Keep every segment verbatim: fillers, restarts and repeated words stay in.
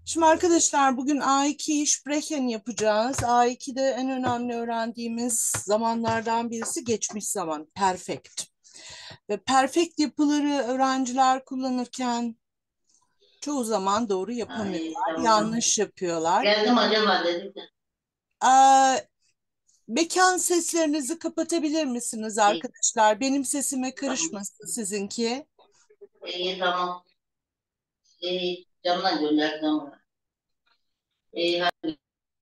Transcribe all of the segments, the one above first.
Şimdi arkadaşlar bugün A iki Sprechen yapacağız. A ikide en önemli öğrendiğimiz zamanlardan birisi geçmiş zaman, perfect. Ve perfect yapıları öğrenciler kullanırken çoğu zaman doğru Ay, yapamıyorlar, tamam. yanlış yapıyorlar. Geldim acaba dedim de. Ee, Mekan seslerinizi kapatabilir misiniz İyi, arkadaşlar? Benim sesime tamam. karışmasın sizinki. İyi, tamam. İyi, camdan gönderdim ona. İyi, hadi.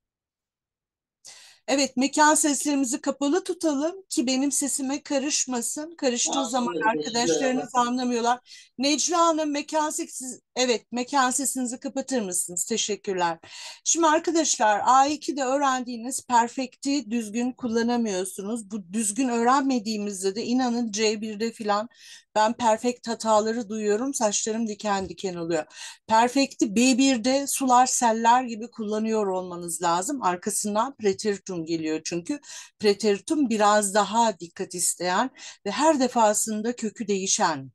Evet, mekan seslerimizi kapalı tutalım ki benim sesime karışmasın. Karıştığı zaman Ağzını gözlüğe arkadaşlarınız bak. anlamıyorlar. Necla Hanım mekan sesi, evet mekan sesinizi kapatır mısınız? Teşekkürler. Şimdi arkadaşlar A ikide öğrendiğiniz perfect'i düzgün kullanamıyorsunuz. Bu düzgün öğrenmediğimizde de inanın C birde filan ben perfect hataları duyuyorum. Saçlarım diken diken oluyor. Perfect'i B birde sular seller gibi kullanıyor olmanız lazım. Arkasından preteritum geliyor çünkü. Preteritum biraz daha dikkat isteyen ve her defasında kökü değişen.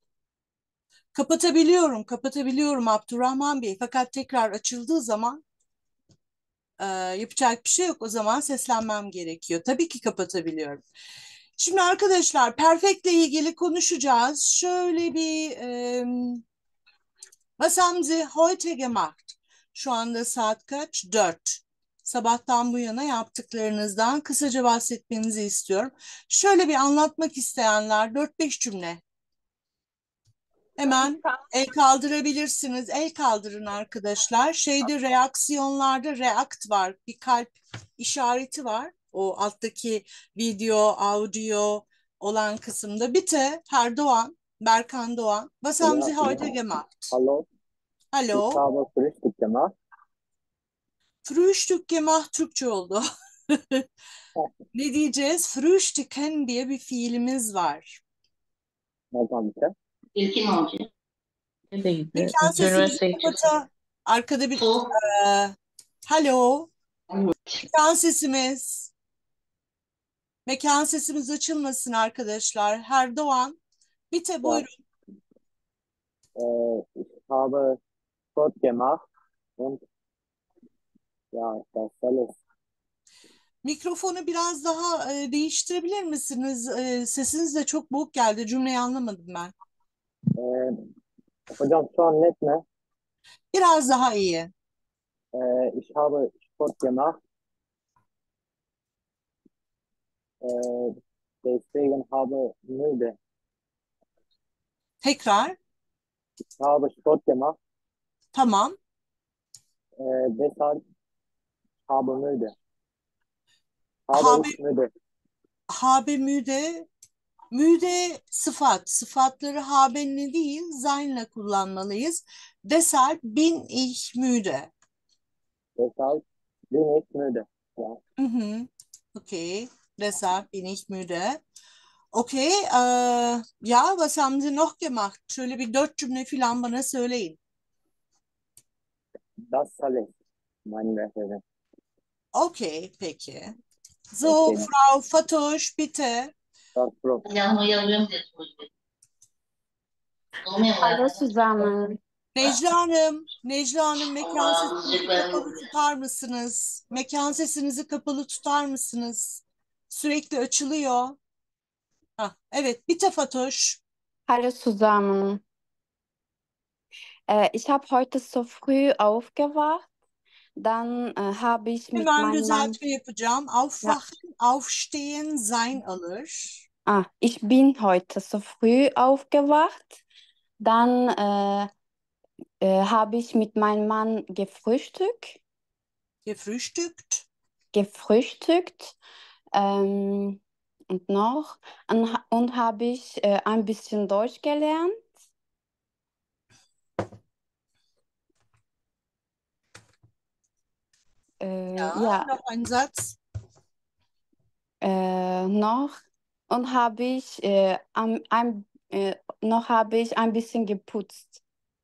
Kapatabiliyorum, kapatabiliyorum Abdurrahman Bey. Fakat tekrar açıldığı zaman e, yapacak bir şey yok. O zaman seslenmem gerekiyor. Tabii ki kapatabiliyorum. Şimdi arkadaşlar perfectle ilgili konuşacağız. Şöyle bir e, Was haben Sie heute gemacht? Şu anda saat kaç? Dört. Sabahtan bu yana yaptıklarınızdan kısaca bahsetmenizi istiyorum. Şöyle bir anlatmak isteyenler dört beş cümle. Hemen el kaldırabilirsiniz. El kaldırın arkadaşlar. Şeyde reaksiyonlarda react var. Bir kalp işareti var. O alttaki video, audio olan kısımda. Bitte, Herr Doğan, Berkan Doğan. Was haben Ja, Sie heute gemacht? hallo, ich Hallo. habe Frühstück gemacht. Frühstück gemacht Türkçe oldu. Ne diyeceğiz? Frühstücken diye bir fiilimiz var. Ne bitte? İlkin olacak. Neydi? Mekan sesimizi Üniversiteye çıksın. kapata. Arkada bir... Su. Ee, Hello. Evet. Mekan sesimiz. Mekan sesimiz açılmasın arkadaşlar. Erdoğan. Bite Ja, buyurun. äh, ich habe Sport gemacht und ja, das alles. Mikrofonu biraz daha e, değiştirebilir misiniz? E, sesiniz de çok boğuk geldi. Cümleyi anlamadım ben. Äh, hocam şu an net mi? Biraz daha iyi. Äh, ich habe Sport gemacht, äh, deswegen habe müde. Tekrar. Ich habe Sport gemacht, Tamam. äh, deshalb habe müde. Habe Habe, ich müde. habe müde. Müde sıfat. Sıfatları habenle değil, seinle kullanmalıyız. Deshalb bin ich müde. Deshalb bin ich müde. Ja, Hı hı. Okay. Deshalb bin ich müde. Okay. Äh, ja, was haben Sie noch gemacht? Şöyle bir dört cümle falan bana söyleyin. das alles, meine Lehrerin. Okay, peki. So, Okay, Frau Fatoş, bitte. das Prof. Yanıma yazıyorum diye soruyor. Olmuyor mu Hallo yani? zusammen. Necla Hanım, Necla Hanım mekan Allah sesinizi sıcaklarını kapalı vuruyor. tutar mısınız? Mekan sesinizi kapalı tutar mısınız? Sürekli açılıyor. Hah, evet, bitte Fatoş. Hallo zusammen. Äh, ich habe heute so früh aufgewacht. Dann äh, habe ich mit Hemen meinem Mann. düzeltme yapacağım. Ja, Aufwachen, aufstehen, sein alır. ah, ich bin heute so früh aufgewacht. Dann äh, äh, habe ich mit meinem Mann gefrühstückt. Gefrühstückt. Gefrühstückt. Ähm, und noch. Und, und habe ich äh, ein bisschen Deutsch gelernt. Äh, Ja, ja, noch ein Satz. Äh, noch und habe ich äh, am, ein, äh, noch habe ich ein bisschen geputzt.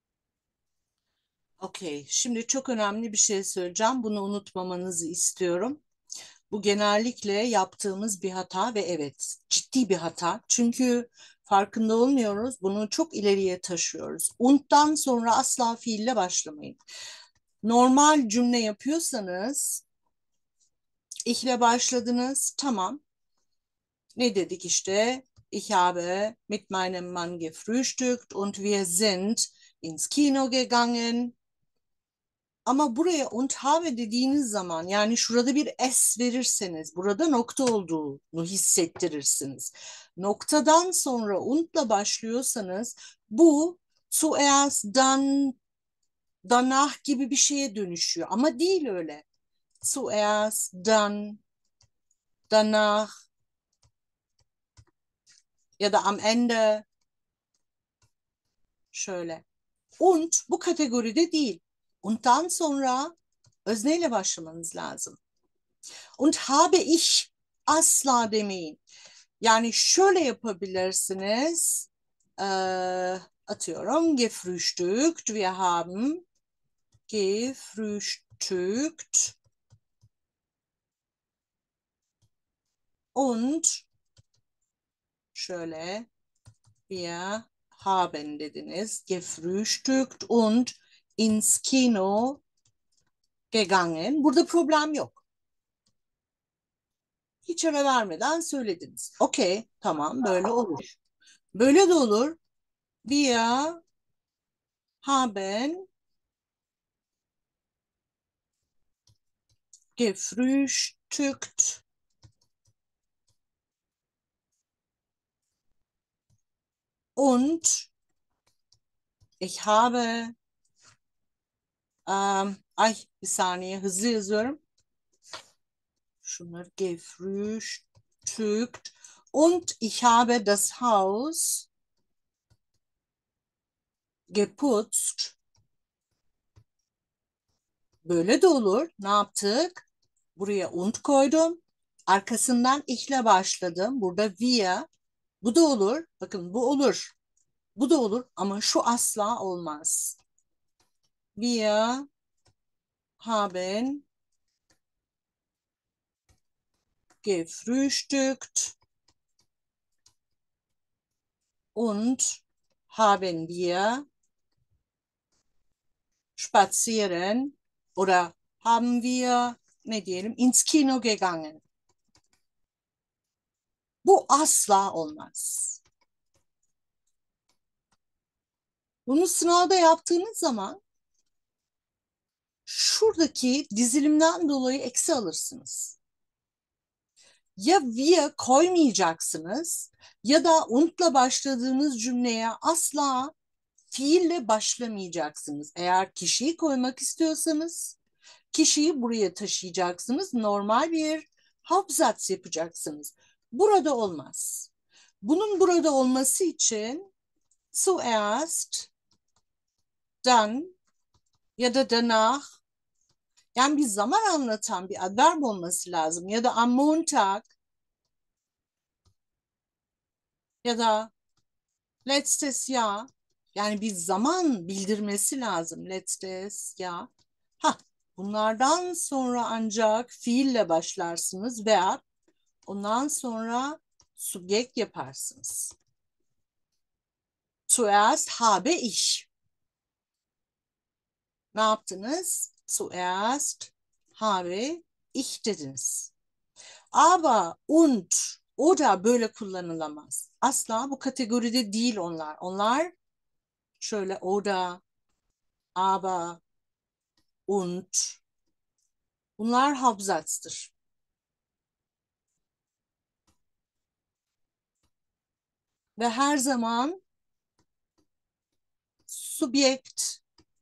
Okey. Şimdi çok önemli bir şey söyleyeceğim. Bunu unutmamanızı istiyorum. Bu genellikle yaptığımız bir hata ve evet ciddi bir hata. Çünkü farkında olmuyoruz. Bunu çok ileriye taşıyoruz. Unuttan sonra asla fiille başlamayın. normal cümle yapıyorsanız ihle başladınız. Tamam. Ne dedik işte? Ich habe mit meinem Mann gefrühstückt und wir sind ins Kino gegangen. Ama buraya und habe dediğiniz zaman, yani şurada bir s verirseniz burada nokta olduğunu hissettirirsiniz. Noktadan sonra und'la başlıyorsanız bu zuerst, dann, danach gibi bir şeye dönüşüyor. Ama değil öyle. Zuerst, dann, danach ya da am Ende şöyle. Und bu kategoride değil. Und'dan sonra özneyle başlamanız lazım. Und habe ich asla demeyin. Yani şöyle yapabilirsiniz. Ee, atıyorum. Gefrühstückt. Wir haben gefrühstückt. Und şöyle wir haben dediniz. Gefrühstückt und ins Kino gegangen. Burada problem yok. Hiç ara vermeden söylediniz. Okey, tamam, böyle olur. Böyle de olur. Wir haben gefrühstückt. Und ich habe ähm, ay bir saniye hızlı yazıyorum. Şunları gefrühstückt. Und ich habe das Haus geputzt. Böyle de olur. Ne yaptık? Buraya und koydum. Arkasından ich'le başladım. Burada wir. Bu da olur. Bakın bu olur. Bu da olur ama şu asla olmaz. Wir haben gefrühstückt und haben wir spazieren oder haben wir ne diyelim ins Kino gegangen. Bu asla olmaz. Bunu sınavda yaptığınız zaman şuradaki dizilimden dolayı eksi alırsınız. Ya wir koymayacaksınız ya da und'la başladığınız cümleye asla fiille başlamayacaksınız. Eğer kişiyi koymak istiyorsanız kişiyi buraya taşıyacaksınız. Normal bir Hauptsatz yapacaksınız. Burada olmaz. Bunun burada olması için zuerst, dann ya da danach, yani bir zaman anlatan bir adverb olması lazım. Ya da am Montag ya da letztes Jahr, yani bir zaman bildirmesi lazım. Letztes Jahr. Ha, bunlardan sonra ancak fiille başlarsınız veya ondan sonra subjekt yaparsınız. Zuerst habe ich. Ne yaptınız? Zuerst habe ich dediniz. Aber und o da böyle kullanılamaz. Asla bu kategoride değil onlar. Onlar şöyle o da, aber, und. Bunlar Hauptsatz'tır. Ve her zaman subjekt,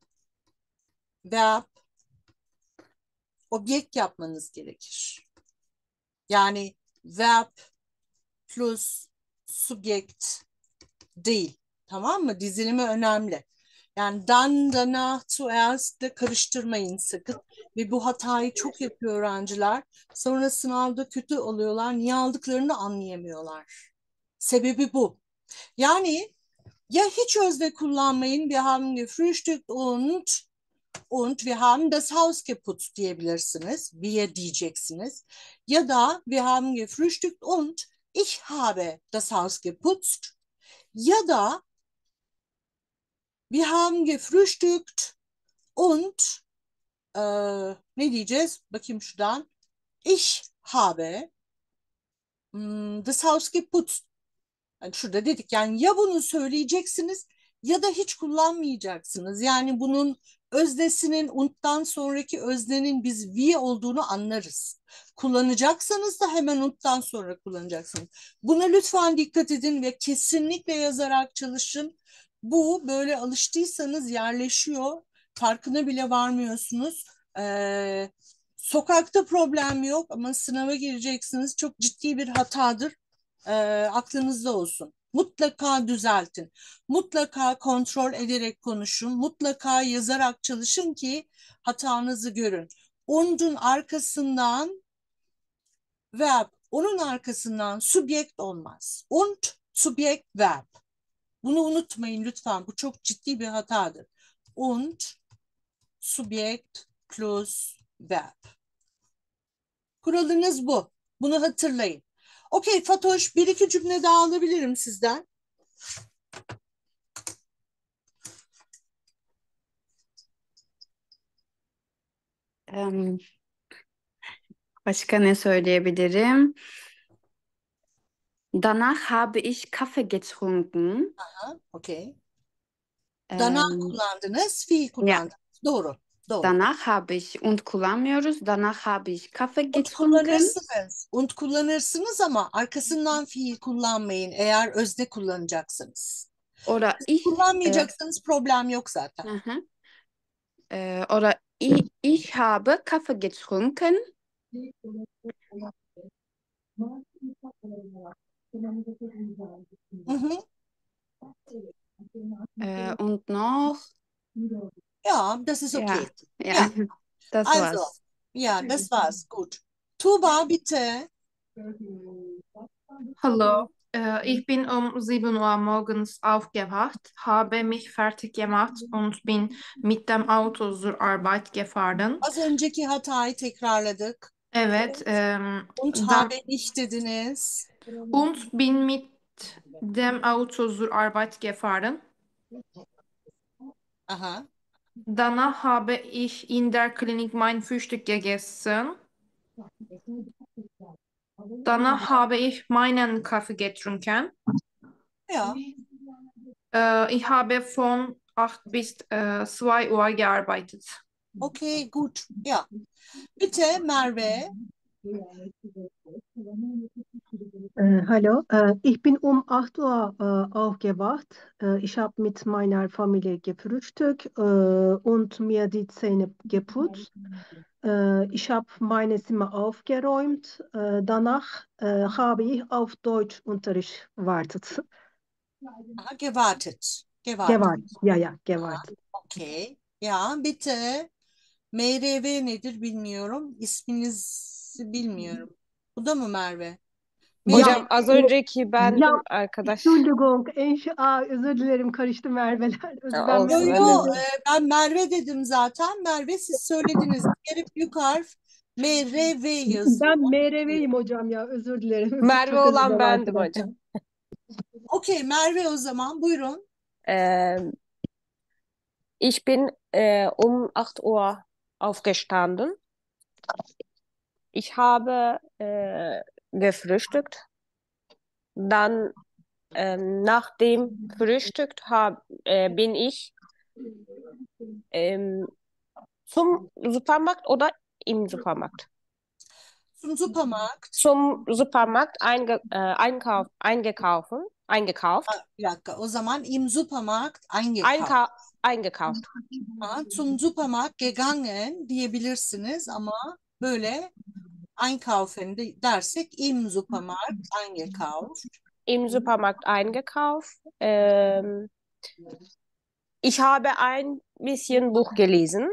verb, objekt yapmanız gerekir. Yani verb plus subjekt değil. Tamam mı? Dizilimi önemli. Yani dan, danach, zuerst de karıştırmayın sakın. Ve bu hatayı çok yapıyor öğrenciler. Sonra sınavda kötü oluyorlar. Niye aldıklarını anlayamıyorlar. Sebebi bu. Yani ya hiç özne kullanmayın. Wir haben gefrühstückt und und wir haben das Haus geputzt diyebilirsiniz. Wir diyeceksiniz. Ya da wir haben gefrühstückt und ich habe das Haus geputzt. Ya da wir haben gefrühstückt und e, ne diyeceğiz? Bakayım şuradan. Ich habe mm, das Haus geputzt. Yani şurada dedik yani ya bunu söyleyeceksiniz ya da hiç kullanmayacaksınız. Yani bunun öznesinin unuttan sonraki öznenin biz we olduğunu anlarız. Kullanacaksanız da hemen unuttan sonra kullanacaksınız. Buna lütfen dikkat edin ve kesinlikle yazarak çalışın. Bu böyle alıştıysanız yerleşiyor. Farkına bile varmıyorsunuz. Ee, sokakta problem yok ama sınava gireceksiniz. Çok ciddi bir hatadır, e, aklınızda olsun. Mutlaka düzeltin. Mutlaka kontrol ederek konuşun. Mutlaka yazarak çalışın ki hatanızı görün. On'un arkasından verb, onun arkasından subjekt olmaz. Und, subjekt, verb. Bunu unutmayın lütfen. Bu çok ciddi bir hatadır. Und, subjekt plus verb. Kuralınız bu. Bunu hatırlayın. Okey Fatoş, bir iki cümle daha alabilirim sizden. Em, başka ne söyleyebilirim? Danach habe ich Kaffee getrunken. Ha, okey. Dana Em, kullandınız, fiil ja, kullandınız. Doğru, doğru. danach habe ich und kullanmıyoruz. Danach habe ich Kaffee Und getrunken. kullanırsınız. Und kullanırsınız ama arkasından fiil kullanmayın eğer özne kullanacaksınız. Oder ich, äh, Kullanmayacaksanız problem yok zaten. aha. Äh, oder ich, ich habe Kaffee getrunken. Hı hı. Äh, und noch, Ja, das ist ja, okay. ja, Ja, das also, war's. ja, das war's. Gut. Tuğba bitte. Hallo, äh, ich bin um sieben Uhr morgens aufgewacht, habe mich fertig gemacht und bin mit dem Auto zur Arbeit gefahren. Az önceki hatayı tekrarladık. Evet, ähm, Und dann, habe ich dediniz. und bin mit dem Auto zur Arbeit gefahren. Aha. Danach habe ich in der Klinik mein Frühstück gegessen. Danach habe ich meinen Kaffee getrunken. Ja. Äh, ich habe von acht bis äh, zwei Uhr gearbeitet. Okay, gut. Ja. Bitte Merve. Äh, hallo, äh, ich bin um acht Uhr äh, aufgewacht. Äh, ich habe mit meiner Familie gefrühstückt äh, und mir die Zähne geputzt. Äh, ich habe meine Zimmer aufgeräumt. Äh, danach äh, habe ich auf Deutschunterricht gewartet. Aha, gewartet. Gewartet. Gewartet, ja, ja, gewartet. Okay. Ya bitte. M R V nedir bilmiyorum. İsminizi bilmiyorum. Bu da mı Merve? Hocam az önceki bendim Ya, arkadaş. Entschuldigung, ich, aa, özür dilerim karıştı Merve'ler. Özür Ya, ben olsun, Yo Merve yo önemli. dedim. e, ben Merve dedim zaten. Merve siz söylediniz. Bir kere büyük harf M R V yazıyor. Ben M R V'yim hocam ya, özür dilerim. Merve Çok özür olan dilerim bendim arkadaşlar. hocam. Okey Merve o zaman buyurun. Ee, ich bin äh, um acht Uhr aufgestanden. Ich habe äh, gefrühstückt. Dann ähm, nach dem Frühstück hab, äh, bin ich ähm, zum Supermarkt oder im Supermarkt? Zum Supermarkt. Zum Supermarkt einge äh, einkauf eingekaufen, eingekauft, Bir dakika o zaman im Supermarkt eingekauft. Einka eingekauft. Ha, zum Supermarkt gegangen diyebilirsiniz ama böyle einkaufen de- dersek im Supermarkt eingekauft. Im Supermarkt eingekauft. Ähm, ich habe ein bisschen Buch gelesen.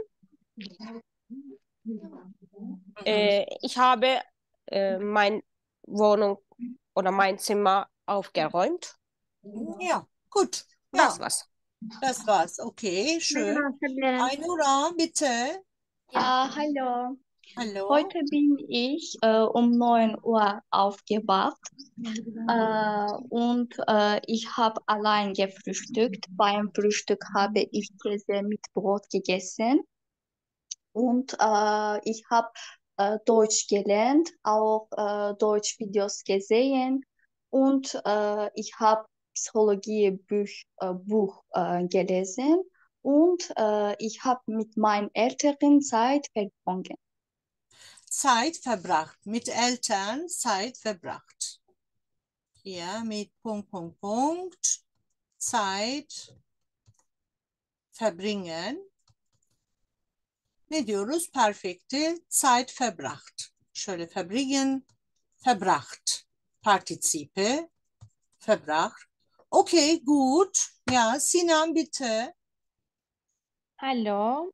Äh, ich habe äh, meine Wohnung oder mein Zimmer aufgeräumt. Ja, gut. Ja, Das war's. das war's. Okay, schön. Aynura, bitte. Ja, hallo. Hallo. Heute bin ich äh, um neun Uhr aufgewacht äh, und äh, ich habe allein gefrühstückt. Beim Frühstück habe ich Käse mit Brot gegessen. und äh, ich habe äh, Deutsch gelernt, auch äh, Deutsch-Videos gesehen und äh, ich habe Psychologie-Buch äh, Buch, äh, gelesen und äh, ich habe mit meinen Eltern Zeit verbracht. Zeit verbracht. Mit Eltern Zeit verbracht. Hier mit Punkt, Punkt, Punkt. Zeit verbringen. Ne diyoruz? Perfekti. Zeit verbracht. Şöyle verbringen, verbracht. Partizipe, verbracht. Okay, gut. Ja, Sinan bitte. Hallo,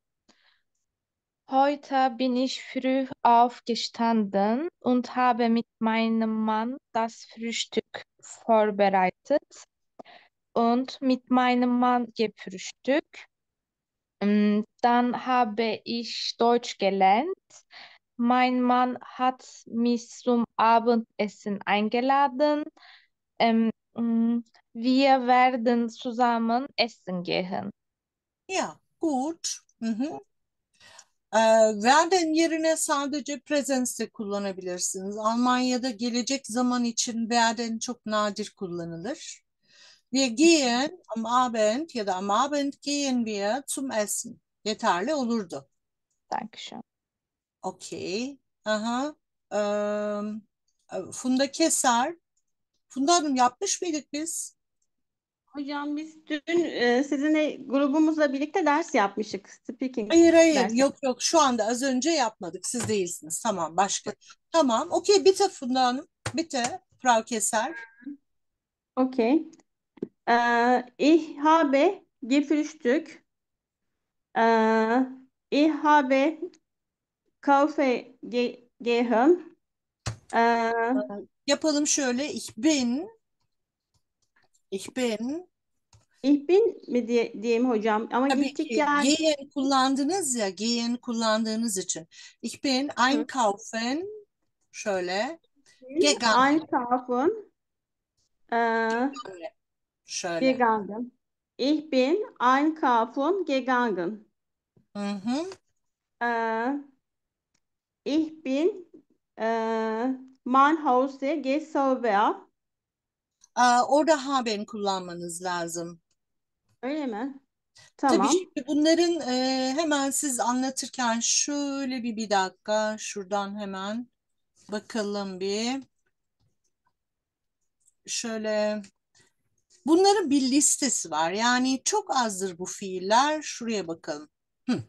heute bin ich früh aufgestanden und habe mit meinem Mann das Frühstück vorbereitet und mit meinem Mann gefrühstückt. Ähm, Dann habe ich Deutsch gelernt. Mein Mann hat mich zum Abendessen eingeladen. Ähm, mm, Wir werden zusammen essen gehen. Ja, gut. Hı hı. Ee, werden yerine sadece presens de kullanabilirsiniz. Almanya'da gelecek zaman için werden çok nadir kullanılır. Wir gehen am Abend ya da am Abend gehen wir zum Essen. Yeterli olurdu. Dankeschön. Okey. Aha. Ee, Funda Keser. Funda Hanım yapmış mıydık biz? Hocam biz dün e, sizinle grubumuzla birlikte ders yapmıştık. Speaking Hayır hayır dersi. yok yok şu anda az önce yapmadık. Siz değilsiniz. Tamam başka. Tamam. Okey bitte Funda Hanım. Bitte Frau Keser. Okay. Äh, ich habe gefrühstückt. Äh, ich habe Kaffee ge gehen. Äh, Yapalım şöyle. Ich bin, ich bin. ich bin mi diye, diyeyim hocam ama Tabii gittik ki yer. gehen kullandınız ya. Gehen kullandığınız için. Ich bin einkaufen. Şöyle. Gegangen. Einkaufen. Äh, Şöyle. gegangen. Ich bin einkaufen gegangen. Hı hı. Äh, ich bin äh, mein Hause gesauber. Aa, orada haben kullanmanız lazım. Öyle mi? Tabii Tamam. şimdi bunların e, hemen siz anlatırken şöyle bir bir dakika şuradan hemen bakalım bir. Şöyle bunların bir listesi var. Yani çok azdır bu fiiller. Şuraya bakalım. Hı.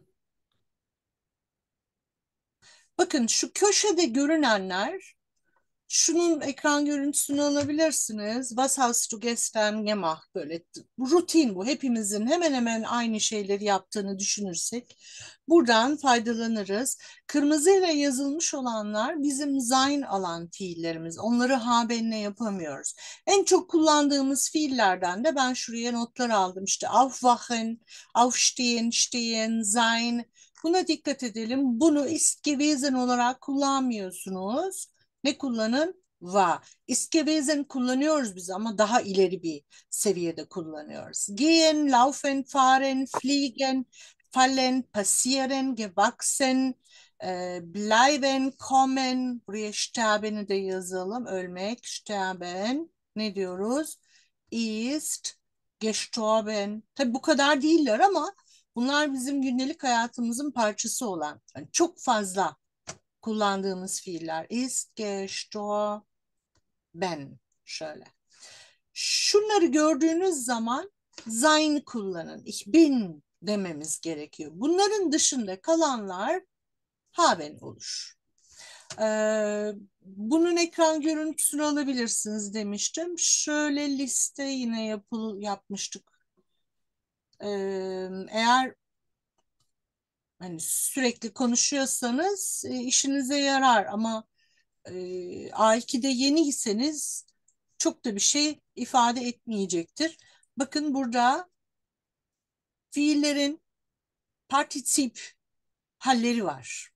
Bakın şu köşede görünenler şunun ekran görüntüsünü alabilirsiniz. Was hast du gestern gemacht? Böyle rutin bu. Hepimizin hemen hemen aynı şeyleri yaptığını düşünürsek buradan faydalanırız. Kırmızıyla yazılmış olanlar bizim sein alan fiillerimiz. Onları habenle yapamıyoruz. En çok kullandığımız fiillerden de ben şuraya notlar aldım. İşte aufwachen, aufstehen, stehen, sein. Buna dikkat edelim. Bunu ist gewesen olarak kullanmıyorsunuz. Ne kullanın? War. Ist gewesen kullanıyoruz biz ama daha ileri bir seviyede kullanıyoruz. Gehen, laufen, fahren, fliegen, fallen, passieren, gewachsen, e, bleiben, kommen. Buraya sterben'i de yazalım. Ölmek, sterben. Ne diyoruz? Ist gestorben. Tabii bu kadar değiller ama bunlar bizim gündelik hayatımızın parçası olan, yani çok fazla kullandığımız fiiller. Ist gestorben. Şöyle. Şunları gördüğünüz zaman sein kullanın. Ich bin dememiz gerekiyor. Bunların dışında kalanlar haben olur. Ee, bunun ekran görüntüsünü alabilirsiniz demiştim. Şöyle liste yine yapıl, yapmıştık. Ee, eğer hani sürekli konuşuyorsanız e, işinize yarar ama e, A iki'de yeniyseniz çok da bir şey ifade etmeyecektir. Bakın burada fiillerin particip halleri var.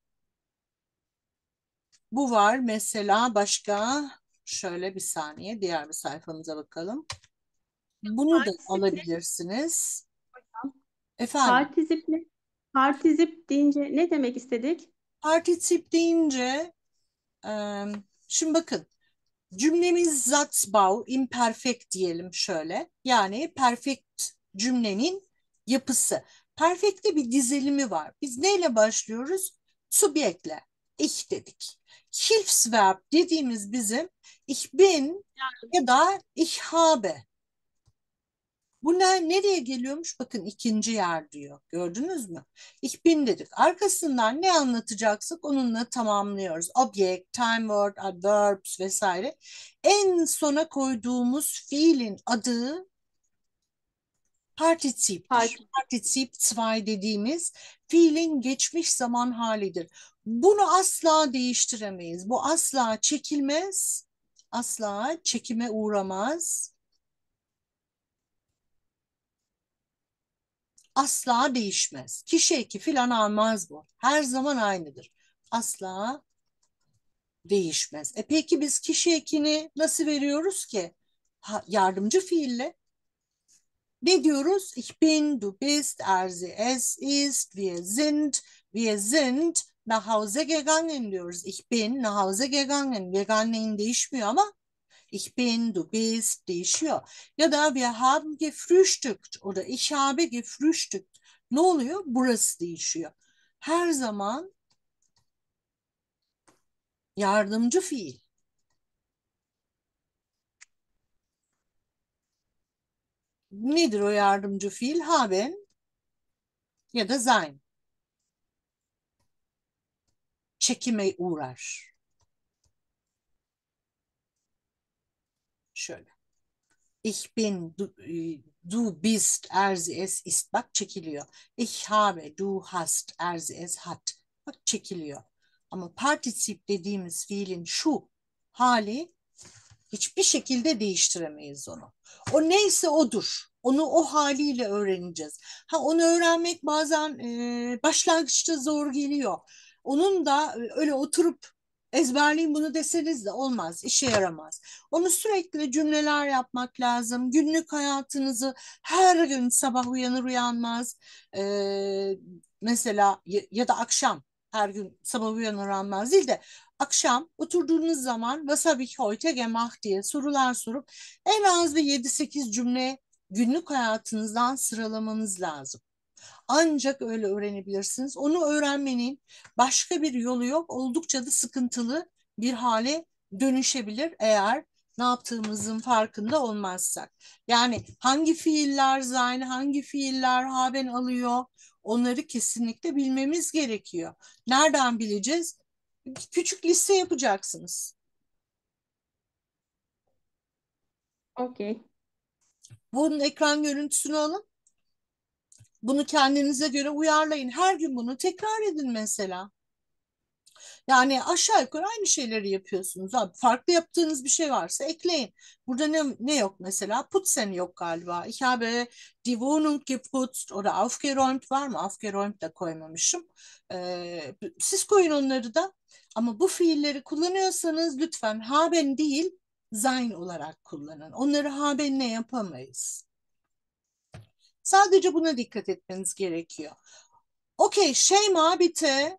Bu var mesela başka şöyle bir saniye diğer bir sayfamıza bakalım. Bunu da Particip'le alabilirsiniz. Efendim participle Partizip deyince ne demek istedik? Partizip deyince e, şimdi bakın cümlemiz Satzbau imperfekt diyelim şöyle. Yani perfect cümlenin yapısı. Perfect'te bir dizilimi var. Biz neyle başlıyoruz? Subjektle. Ich dedik. Hilfsverb dediğimiz bizim ich bin ya da ich habe. Bu ne, nereye geliyormuş? Bakın ikinci yer diyor. Gördünüz mü? Ich bin dedik. Arkasından ne anlatacaksak onunla tamamlıyoruz. Object, time word, adverbs vesaire. En sona koyduğumuz fiilin adı Partiziptir. Part Partizip zwei dediğimiz fiilin geçmiş zaman halidir. Bunu asla değiştiremeyiz. Bu asla çekilmez, asla çekime uğramaz, asla değişmez. Kişi eki filan almaz bu. Her zaman aynıdır. Asla değişmez. E peki biz kişi ekini nasıl veriyoruz ki? Ha, yardımcı fiille. Ne diyoruz? Ich bin, du bist, er, sie, es ist, wir sind, wir sind nach Hause gegangen diyoruz. Ich bin nach Hause gegangen. Gegangen değişmiyor ama ich bin, du bist değişiyor. Ya da wir haben gefrühstückt oder ich habe gefrühstückt. Ne oluyor? Burası değişiyor. Her zaman yardımcı fiil. Nedir o yardımcı fiil? Haben ya da sein. Çekime uğrar. Şöyle. Ich bin, du, du bist, er, sie, es ist. Bak çekiliyor. Ich habe, du hast, er, sie, es hat. Bak çekiliyor. Ama particip dediğimiz fiilin şu hali hiçbir şekilde değiştiremeyiz onu. O neyse odur. Onu o haliyle öğreneceğiz. Ha onu öğrenmek bazen e, başlangıçta zor geliyor. Onun da öyle oturup ezberleyin bunu deseniz de olmaz, işe yaramaz. Onu sürekli cümleler yapmak lazım. Günlük hayatınızı her gün sabah uyanır uyanmaz e, mesela ya, ya da akşam her gün sabah uyanır uyanmaz değil de akşam oturduğunuz zaman was habe ich heute gemacht diye sorular sorup en az bir yedi sekiz cümle günlük hayatınızdan sıralamanız lazım. Ancak öyle öğrenebilirsiniz. Onu öğrenmenin başka bir yolu yok. Oldukça da sıkıntılı bir hale dönüşebilir eğer ne yaptığımızın farkında olmazsak. Yani hangi fiiller sein, hangi fiiller haben alıyor onları kesinlikle bilmemiz gerekiyor. Nereden bileceğiz? Küçük liste yapacaksınız. Okey. Bunun ekran görüntüsünü alın. Bunu kendinize göre uyarlayın. Her gün bunu tekrar edin mesela. Yani aşağı yukarı aynı şeyleri yapıyorsunuz. Abi, farklı yaptığınız bir şey varsa ekleyin. Burada ne, ne yok mesela? Putzen yok galiba. Ich habe die Wohnung geputzt oder aufgeräumt var mı? Aufgeräumt da koymamışım. Ee, siz koyun onları da. Ama bu fiilleri kullanıyorsanız lütfen haben değil sein olarak kullanın. Onları habenle yapamayız. Sadece buna dikkat etmeniz gerekiyor. Okey, Şeyma bitte.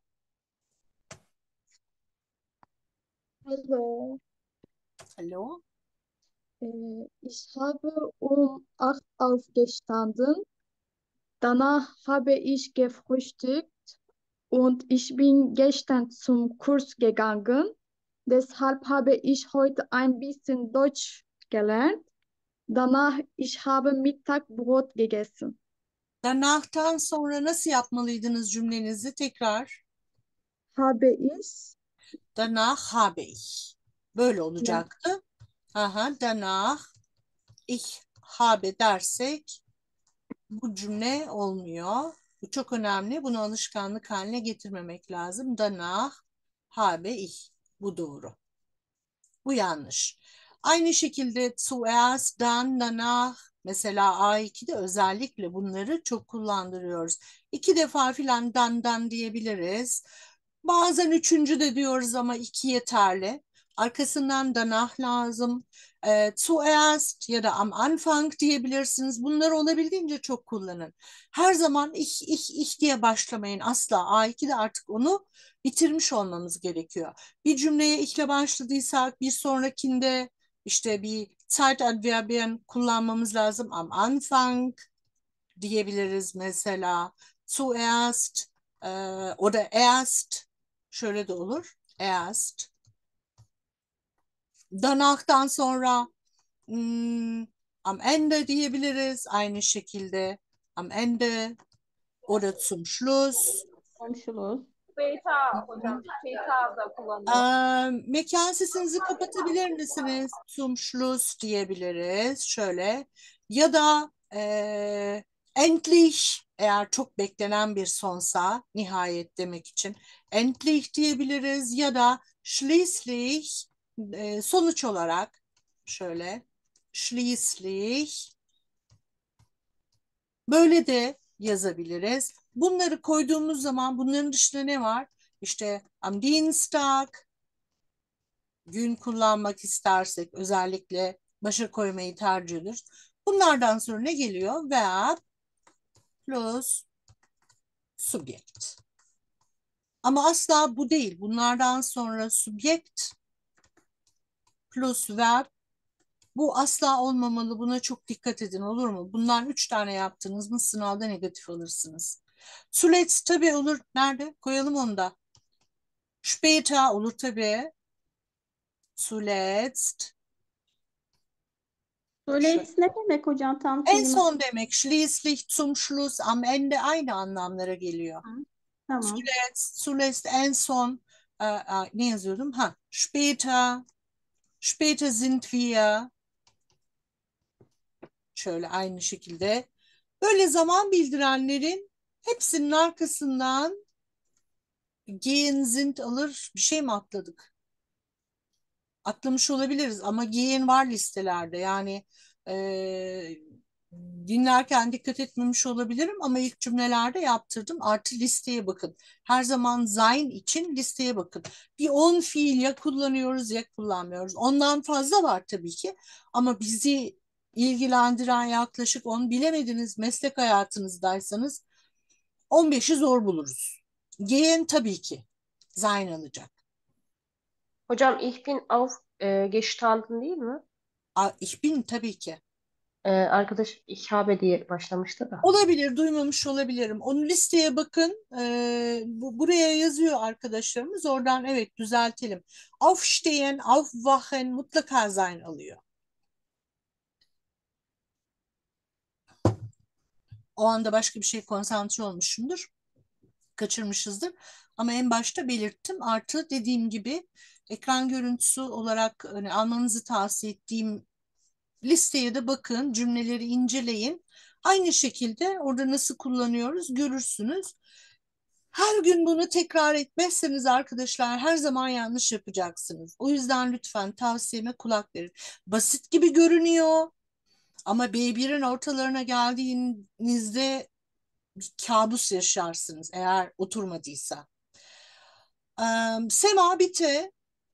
Hallo, Hallo. äh, ich habe um acht aufgestanden. Danach habe ich gefrühstückt und ich bin gestern zum Kurs gegangen. Deshalb habe ich heute ein bisschen Deutsch gelernt. Danach ich habe Mittagbrot gegessen. Danach'tan sonra nasıl yapmalıydınız cümlenizi tekrar? Habe ich, Danach habe ich. Böyle ja, olacaktı. Aha, danach ich habe dersek bu cümle olmuyor. Bu çok önemli. Bunu alışkanlık haline getirmemek lazım. Danach habe ich. Bu doğru. Bu yanlış. Aynı şekilde zuerst, dann, danach. Mesela A iki'de özellikle bunları çok kullandırıyoruz. İki defa filan dan dan diyebiliriz. Bazen üçüncü de diyoruz ama iki yeterli. Arkasından danach lazım. E, zuerst ya da am Anfang diyebilirsiniz. Bunları olabildiğince çok kullanın. Her zaman ich, ich, ich diye başlamayın asla. A ikide artık onu bitirmiş olmamız gerekiyor. Bir cümleye ihle başladıysak bir sonrakinde işte bir Zeitadverbieren kullanmamız lazım. Am Anfang diyebiliriz mesela. Zuerst e, oder erst şöyle de olur. Erst. Danach'tan sonra hmm, am Ende diyebiliriz aynı şekilde. Am Ende oder zum Schluss. Komşuluz. Später hocam. Später da kullanılıyor. Ee, mekan sesinizi kapatabilir misiniz? Zum Schluss diyebiliriz. Şöyle. Ya da e, endlich eğer çok beklenen bir sonsa nihayet demek için endlich diyebiliriz ya da schließlich e, sonuç olarak şöyle schließlich böyle de yazabiliriz. Bunları koyduğumuz zaman bunların dışında ne var? İşte am Dienstag gün kullanmak istersek özellikle başa koymayı tercih ediyoruz. Bunlardan sonra ne geliyor? Verb plus subjekt. Ama asla bu değil. Bunlardan sonra subjekt plus verb bu asla olmamalı. Buna çok dikkat edin, olur mu? Bundan üç tane yaptınız mı sınavda negatif alırsınız. Zuletzt tabii olur. Nerede? Koyalım onu da. Später olur tabii. Zuletzt. Zuletzt ne demek hocam tam En kelime? son demek. Schließlich, zum Schluss, am Ende aynı anlamlara geliyor. Tamam. Zuletzt, zuletzt en son e, e, ne yazıyordum? Ha, später, später sind wir. Şöyle aynı şekilde. Böyle zaman bildirenlerin hepsinin arkasından gehen sind alır. Bir şey mi atladık? Atlamış olabiliriz ama gehen var listelerde. Yani e, dinlerken dikkat etmemiş olabilirim ama ilk cümlelerde yaptırdım. Artı listeye bakın. Her zaman sein için listeye bakın. Bir on fiil ya kullanıyoruz ya kullanmıyoruz. Ondan fazla var tabii ki ama bizi ilgilendiren yaklaşık on bilemediniz meslek hayatınızdaysanız on beşi zor buluruz. Gehen tabii ki sein alacak. Hocam ich bin auf e, gestanden değil mi? A, ich bin tabii ki. E, arkadaş ich habe diye başlamıştı da. Olabilir, duymamış olabilirim. Onu listeye bakın. Ee, bu, buraya yazıyor arkadaşlarımız. Oradan evet düzeltelim. Aufstehen, aufwachen mutlaka sein alıyor. O anda başka bir şey konsantre olmuşumdur. Kaçırmışızdır. Ama en başta belirttim. Artı dediğim gibi ekran görüntüsü olarak hani, almanızı tavsiye ettiğim listeye de bakın. Cümleleri inceleyin. Aynı şekilde orada nasıl kullanıyoruz görürsünüz. Her gün bunu tekrar etmezseniz arkadaşlar her zaman yanlış yapacaksınız. O yüzden lütfen tavsiyeme kulak verin. Basit gibi görünüyor ama B birin ortalarına geldiğinizde bir kabus yaşarsınız eğer oturmadıysa. Ee, Sema bitte.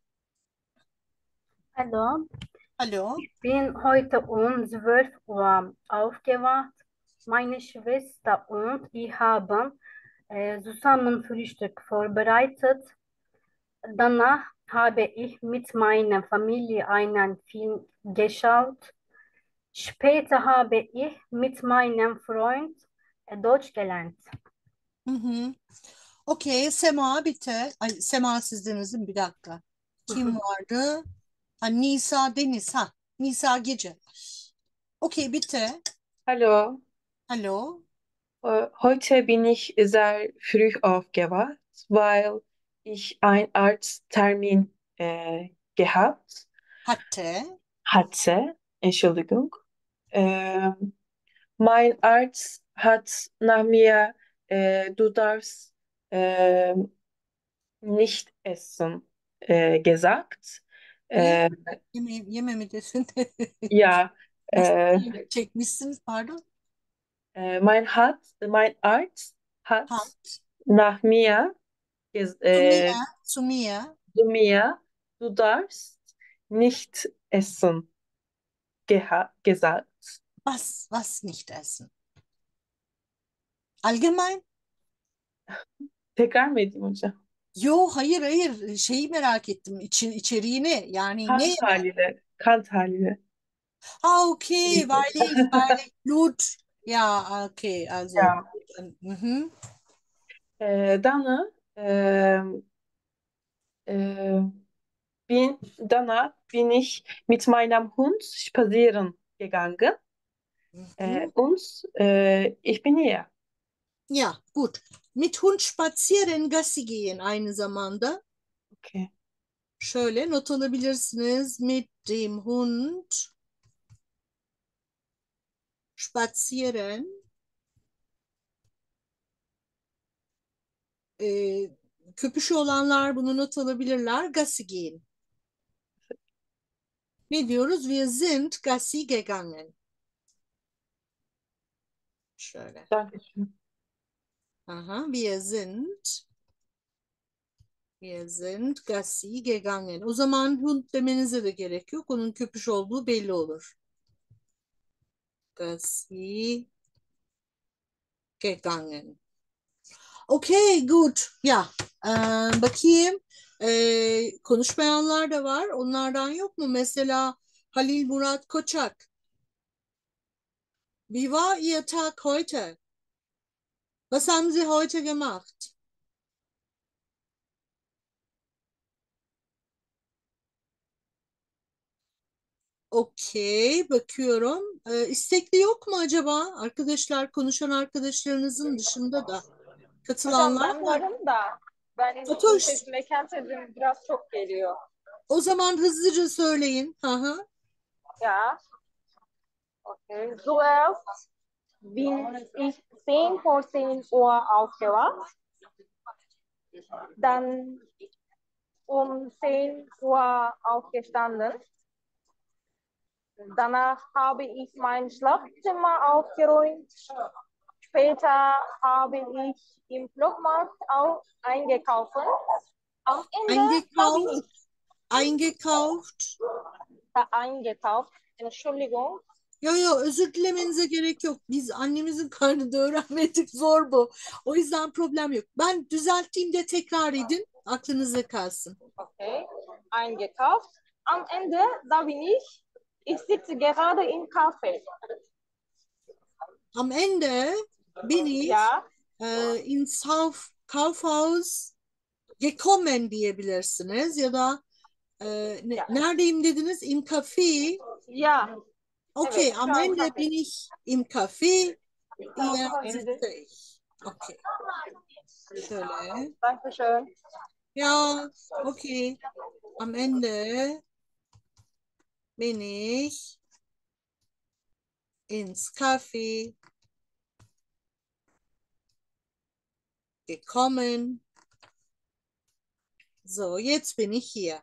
Hallo, Alo. ich bin heute um zwölf Uhr aufgewacht. Meine Schwester und ich haben äh, zusammen Frühstück vorbereitet. Danach habe ich mit meiner Familie einen Film geschaut. Später habe ich mit meinem Freund äh, Deutsch gelernt. Hı hı. Okey, Sema bitte. Ay, Sema sizdeniz değil mi? Bir dakika. Kim vardı? Ha, Nisa Deniz. Ha, Nisa Gece. Okey, bitte. Hallo, Hallo. äh, heute bin ich sehr früh aufgewacht, weil ich einen Arzttermin äh, gehabt Hatte. hatte. Entschuldigung. Ähm, mein Arzt hat nach mir, äh, du darfst ähm, nicht essen, äh, gesagt. Ne? Äh, Yeme, yeme mi desin? ja, Nasıl äh, yemek çekmişsiniz pardon? äh, mein, hat, mein Arzt hat Hat. nach mir ges- äh, Sumia. Sumia. zu mir du darfst nicht essen geha gesagt. Was, was nicht essen? Allgemein? Tekrar mı edeyim hocam? Yo, hayır hayır, şeyi merak ettim. İçi, içeriğini yani ne? Kant haliyle. Kant haliyle. Ha, okay, weil ich, weil ich Blut. Ja, okay, also. Ja. Mhm. Äh, dann äh, äh, bin, danach bin ich mit meinem Hund spazieren gegangen. Äh, Mhm. und äh, ich bin hier. Ja, gut. Mit Hund spazieren, Gassi gehen aynı zamanda. Okay. Şöyle not alabilirsiniz. Mit dem Hund spazieren. Ee, köpüşü olanlar bunu not alabilirler. Gassi gehen. Ne diyoruz? Wir sind Gassi gegangen. Şöyle. Dankeschön. Aha, wir sind wir sind Gassi gegangen. O zaman Hund demenize de gerek yok. Onun köpüş olduğu belli olur. Gassi gegangen. Okay, gut. Ya, ee, bakayım. Ee, konuşmayanlar da var. Onlardan yok mu? Mesela Halil Murat Koçak. Wie war Ihr Tag heute? Was haben Sie heute gemacht? Okey, bakıyorum. Ee, istekli yok mu acaba? Arkadaşlar, konuşan arkadaşlarınızın dışında da Hocam katılanlar ben var. varım da ben Fatoş, ses, mekan sesim biraz çok geliyor. o zaman hızlıca söyleyin. Hı hı. Ja, okay. Zuerst bin ich zehn vor zehn Uhr aufgewacht. Dann um zehn Uhr aufgestanden. Danach habe ich mein Schlafzimmer aufgeräumt. Später habe ich im Flohmarkt auch eingekauft. Am Ende habe Eingekauft, ich eingekauft. da eingekauft. Entschuldigung. Yo yo, özür dilemenize gerek yok. Biz annemizin karnında öğrenmedik, zor bu. O yüzden problem yok. Ben düzelttiğimde tekrar edin. Aklınızda kalsın. Okay. Eingekauft. Am Ende, da bin ich. Ich sitze gerade im Café. Am Ende bin ich Ja. e, ins Kauf, Kaufhaus gekommen diyebilirsiniz ya da e, ne- Ja. neredeyim dediniz? Im Café. Ja. Okay, Evet, şu am an Ende kafede. bin ich im Café. Hier Am Ende. sitze ich. Okay, şöyle. Dankeschön. Ja, okay. Am Ende bin ich ins Café gekommen. So, jetzt bin ich hier.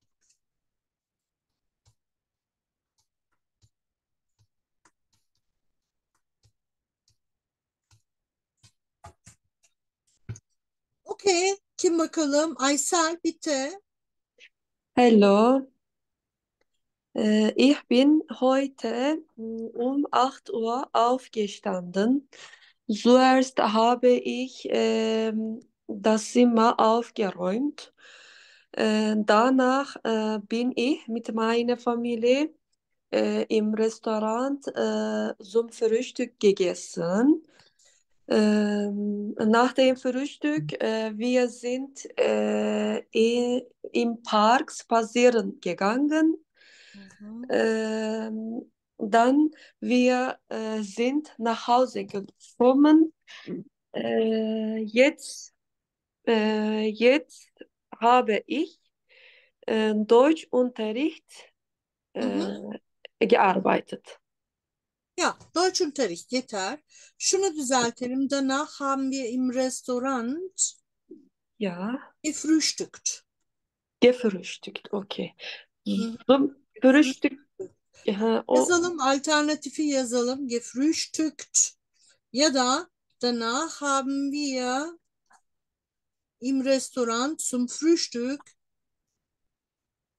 Okay, kim bakalım? Aysel, bitte. Hallo, äh, ich bin heute mm, um acht Uhr aufgestanden. Zuerst habe ich ähm, das Zimmer aufgeräumt. Äh, danach äh, bin ich mit meiner Familie äh, im Restaurant äh, zum Frühstück gegessen. Ähm, nach dem Frühstück, äh, wir sind äh, i- im Park spazieren gegangen. Mhm. Ähm, dann wir äh, sind nach Hause gekommen. Äh, jetzt, äh, jetzt habe ich äh, Deutschunterricht Mhm. äh, gearbeitet. Ja, Deutschunterricht yeter. Şunu düzeltelim. Danach haben wir im Restaurant Ja, gefrühstückt. gefrühstückt, okay. Mhm. Zum Gefrühstückt. Frühstück, ja, o Yazalım, alternatifi yazalım. Gefrühstückt. Ya da danach haben wir im Restaurant zum Frühstück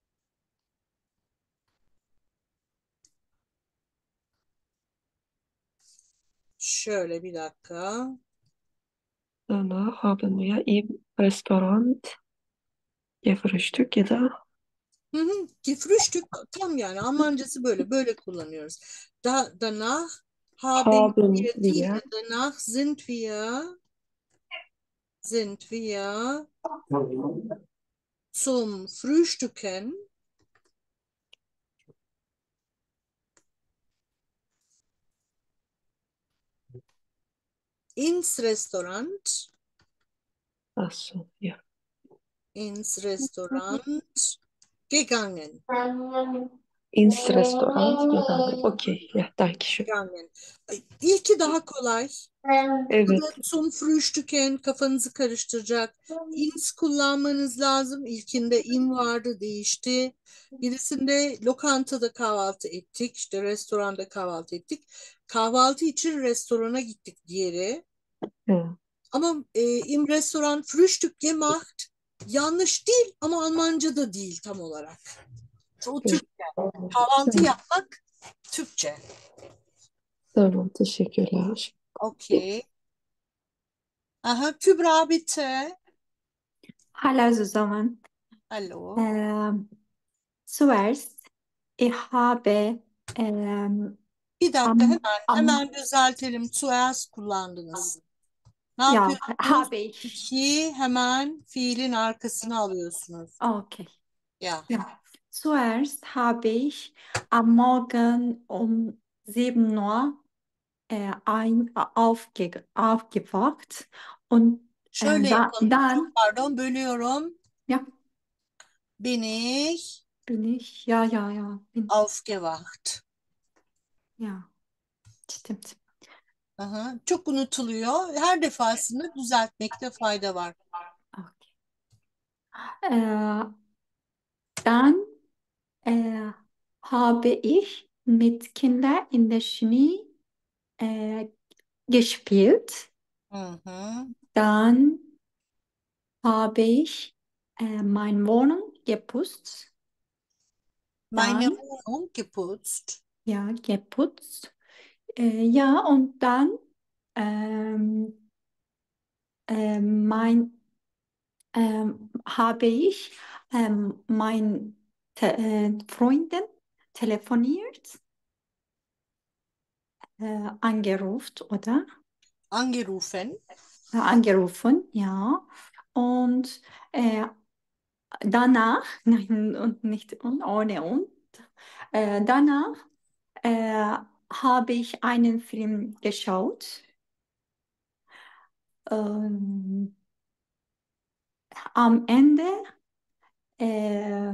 Şöyle bir dakika. Danach haben wir im Restaurant gefrühstückt ya da Hı hı. Gefrühstück tam yani Almancası böyle böyle kullanıyoruz. Da, danach haben haben wir değil wir de danach sind wir sind wir zum Frühstücken ins Restaurant ach so, ja. ins Restaurant gegangen. Ins Restaurant gegangen. Okay, ja, danke schön. Gegangen. Ay, İlki daha kolay. Evet, Burada zum Frühstücken kafanızı karıştıracak. Ins kullanmanız lazım. İlkinde in vardı, değişti. Birisinde lokantada kahvaltı ettik. İşte restoranda kahvaltı ettik. Kahvaltı için restorana gittik diğeri. ja, Ama e, im Restoran Frühstück gemacht yanlış değil ama Almanca da değil tam olarak. O evet. Türkçe. Kahvaltı Tamam, yapmak Türkçe. tamam, teşekkürler. Okey. Aha, Kübra bitte. Hallo zusammen. Hallo. Ähm, zuerst, ich habe ähm, Bir dakika am, hemen am, hemen düzeltelim. Zuerst kullandınız. Ne ja, yapıyorsunuz? habe ich. İki hemen fiilin arkasına alıyorsunuz. Okay. Ya. Ja. Zuerst habe ich am Morgen um sieben Uhr äh, ein, aufge, aufgewacht und Şöyle äh, da, yapalım. dann, Çok pardon bölüyorum. ja, Bin ich bin ich, ja, ja, ja, bin, aufgewacht. ja, stimmt. Aha, çok unutuluyor. Her defasında düzeltmekte fayda var. Okay. Äh, dann äh, habe ich mit Kindern in der Schnee äh, gespielt. Hı hı. Dann habe ich äh, meine Wohnung geputzt. Meine Dann, Wohnung geputzt. ja, geputzt. Äh, ja, und dann ähm, äh, mein, ähm, habe ich ähm, meinen Te äh, Freunden telefoniert, äh, angerufen, oder? Angerufen. Äh, angerufen, ja. Und äh, danach, nein, und nicht und ohne und, äh, danach äh, habe ich einen Film geschaut. Ähm, am Ende, äh,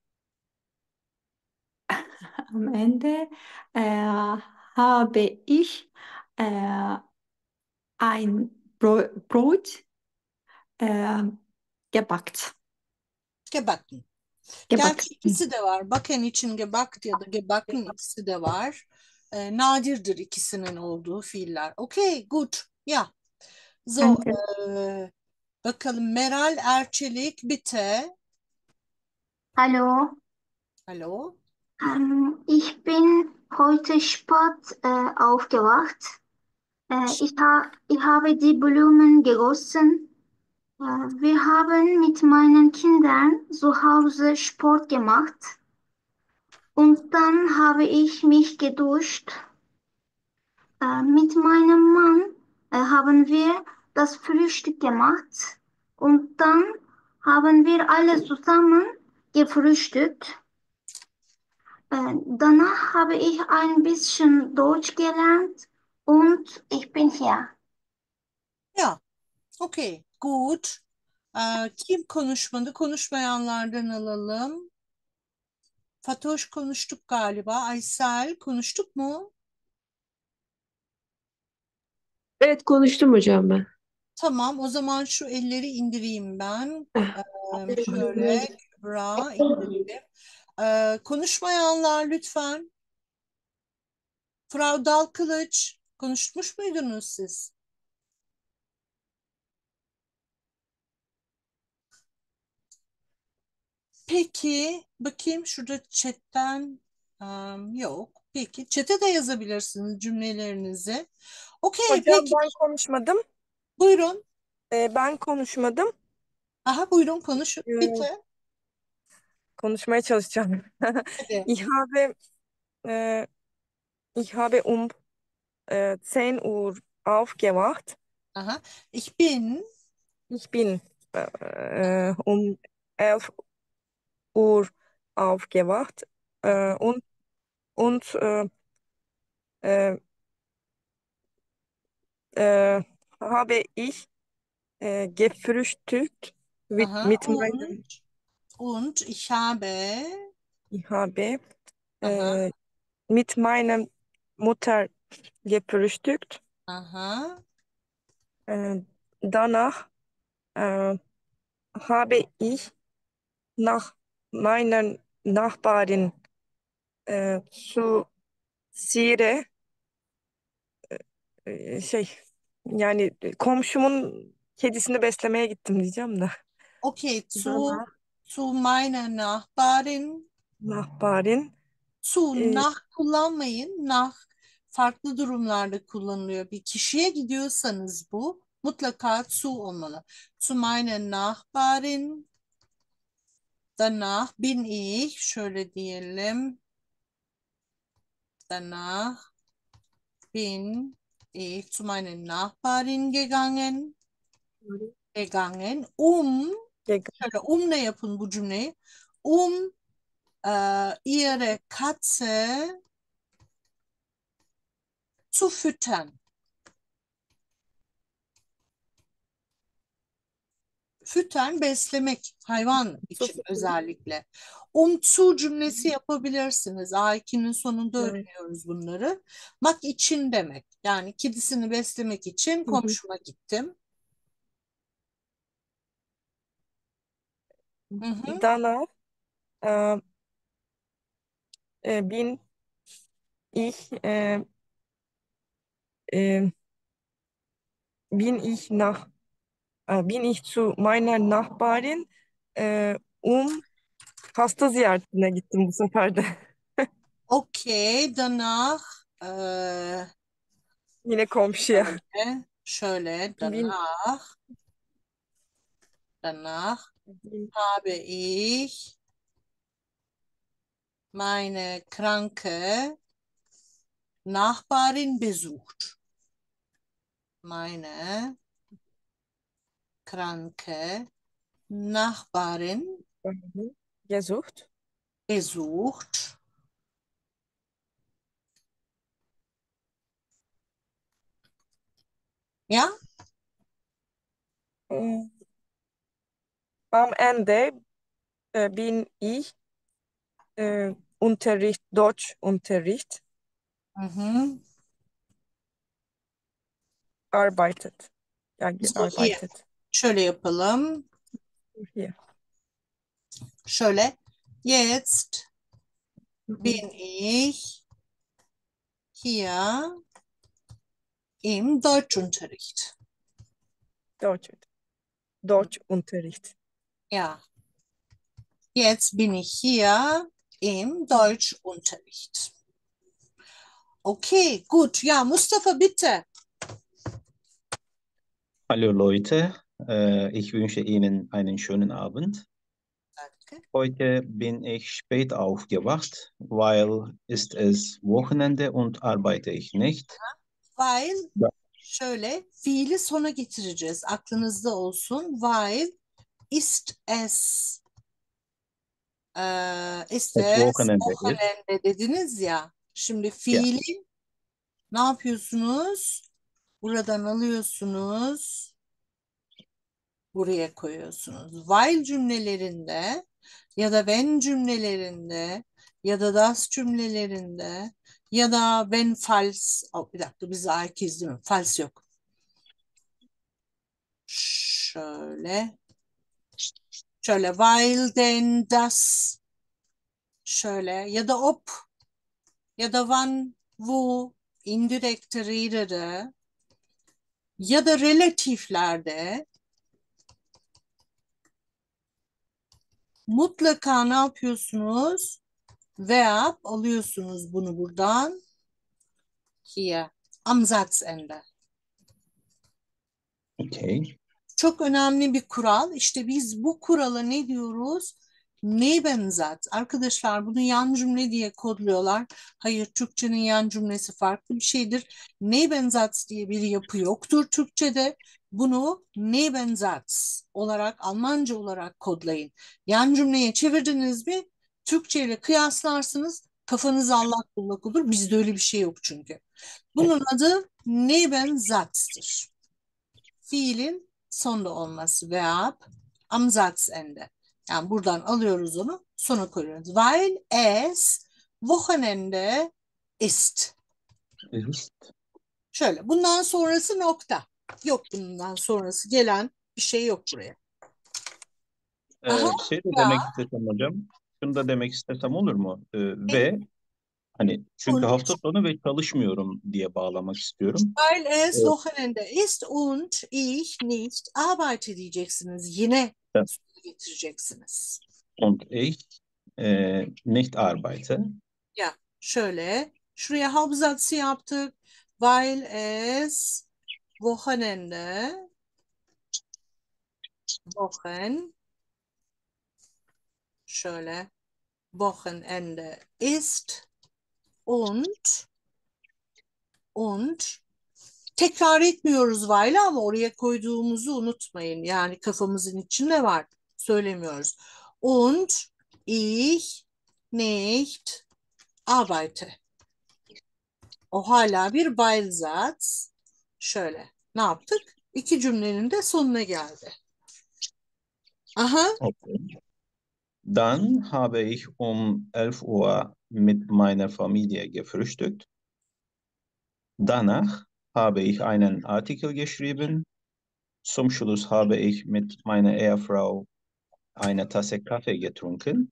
am Ende äh, habe ich äh, ein Bro Brot äh, gebackt. Gebacken. Gebackt. Gerçi ikisi de var. Baken için gebakt ya da gebacken ikisi de var. Ee, nadirdir ikisinin olduğu fiiller. Okay, good. Ya. So, Danke. ee, bakalım Meral Erçelik bitte. Hallo, Hallo. ähm, ich bin heute spät äh, aufgewacht. Äh, ich, ha ich habe die Blumen gegossen. Äh, wir haben mit meinen Kindern zu Hause Sport gemacht und dann habe ich mich geduscht. Äh, mit meinem Mann äh, haben wir das Frühstück gemacht und dann haben wir alle zusammen gefrühstückt. Äh, danach habe ich ein bisschen Deutsch gelernt und ich bin hier. Ya. Okay, good. Ee, kim konuşmadı? Konuşmayanlardan alalım. Fatoş konuştuk galiba. Aysel konuştuk mu? Evet, konuştum hocam ben. Tamam, o zaman şu elleri indireyim ben. Eh, Ee, şöyle Kübra indirdim. Ee, konuşmayanlar lütfen. Frau Dalkılıç, konuşmuş muydunuz siz? Peki, bakayım şurada chatten Am, yok. Peki. Chat'e de yazabilirsiniz cümlelerinizi. Okey, Hocam peki. ben konuşmadım. Buyurun. Ee, ben konuşmadım. Aha, buyurun konuşun. Ee, Bitti. konuşmaya çalışacağım. Hadi. Ich habe, äh, ich habe um äh, zehn Uhr aufgewacht. Aha. Ich bin. Ich bin äh, um elf Uhr aufgewacht äh, und, und äh, äh, äh, habe ich äh, gefrühstückt mit, Aha. mit meinem, Und. Und ich habe. ich habe Aha. äh, mit meiner Mutter gefrühstückt. Aha. Äh, danach äh, habe ich nach meiner Nachbarin äh, zu Sire e, şey yani komşumun kedisini beslemeye gittim diyeceğim de. Okay, zu, Danach zu meiner Nachbarin. Nachbarin Zu, e, nach kullanmayın. Nach farklı durumlarda kullanılıyor. Bir kişiye gidiyorsanız bu mutlaka zu olmalı. Zu meiner Nachbarin. Danach bin ich, şöyle diyelim. Danach bin ich zu meiner Nachbarin gegangen. Gegangen. Um, şöyle umla yapın bu cümleyi. Um e, ihre Katze zu füttern. Füttern beslemek hayvan için özellikle. Um zu cümlesi yapabilirsiniz. A ikinin sonunda Evet. öğreniyoruz bunları. Mak için demek. Yani kedisini beslemek için komşuma gittim. Hı hı. danach äh, äh, bin ich äh, äh, bin ich nach äh, bin ich zu meiner Nachbarin äh, um hasta ziyaretine gittim bu sefer de. Okey. Danach eee, Yine komşuya. şöyle, şöyle Bin, danach danach bin habe ich meine kranke Nachbarin besucht. Meine kranke Nachbarin gesucht. besucht. Ja? Äh, am Ende äh, bin ich äh, Unterricht, Deutschunterricht Hı hı. arbeitet. Ja, So, hier. gearbeitet. Şöyle yapalım. Hier. Şöyle. Jetzt Mhm. bin ich hier im Deutschunterricht. Deutsch. Deutschunterricht. Ja. Jetzt bin ich hier im Deutschunterricht. Okay, gut. Ja, Mustafa, bitte. Hallo Leute, äh, ich wünsche Ihnen einen schönen Abend. Danke. Heute bin ich spät aufgewacht, weil ist es Wochenende und arbeite ich nicht. While Ja. şöyle fiili sona getireceğiz. Aklınızda olsun. While ist es äh, ist Es es Wochenende ist. Wochenende dediniz ya. Şimdi Ja. fiili ne yapıyorsunuz? Buradan alıyorsunuz. Buraya koyuyorsunuz. While cümlelerinde ya da when cümlelerinde ya da das cümlelerinde ya da when false. Oh, bir dakika bize ait değil mi? False yok. Şöyle. Şöyle while then das. Şöyle ya da op ya da when wo indirect'leri ya da relatiflerde mutlaka ne yapıyorsunuz? Verb alıyorsunuz bunu buradan. Hier. Am Satzende. Okay. Çok önemli bir kural. İşte biz bu kurala ne diyoruz? Nebensatz. Arkadaşlar bunu yan cümle diye kodluyorlar. Hayır, Türkçenin yan cümlesi farklı bir şeydir. Nebensatz diye bir yapı yoktur Türkçede. Bunu Nebensatz olarak, Almanca olarak kodlayın. Yan cümleye çevirdiniz mi Türkçe ile kıyaslarsınız. Kafanız allak bullak olur. Bizde öyle bir şey yok çünkü. Bunun adı Nebensatz'tır. Fiilin sonda olması, verb am Satzende. Yani buradan alıyoruz onu, sona koyuyoruz. Weil es Wochenende ist. Ist. Şöyle, bundan sonrası nokta. Yok, bundan sonrası gelen bir şey yok buraya. Aha, Ee, şey de ya. demek istesem hocam. Şunu da demek istesem olur mu? Ee, ve hani çünkü Und, hafta sonu ve çalışmıyorum diye bağlamak istiyorum. weil es Ee, Wochenende ist und ich nicht arbeite diyeceksiniz. Yine evet. getireceksiniz. Und ich e, nicht arbeite. Ya şöyle, şuraya Hauptsatz yaptık. Weil es Wochenende, Wochen, şöyle, Wochenende ist und, und, tekrar etmiyoruz while'ı ama oraya koyduğumuzu unutmayın. Yani kafamızın içinde var. Söylemiyoruz. Und ich nicht arbeite. O hala bir Beispielsatz. Şöyle, ne yaptık? İki cümlenin de sonuna geldi. Aha. Okay. Dann habe ich um elf Uhr mit meiner Familie gefrühstückt. Danach habe ich einen Artikel geschrieben. Zum Schluss habe ich mit meiner Ehefrau eine Tasse Kaffee getrunken.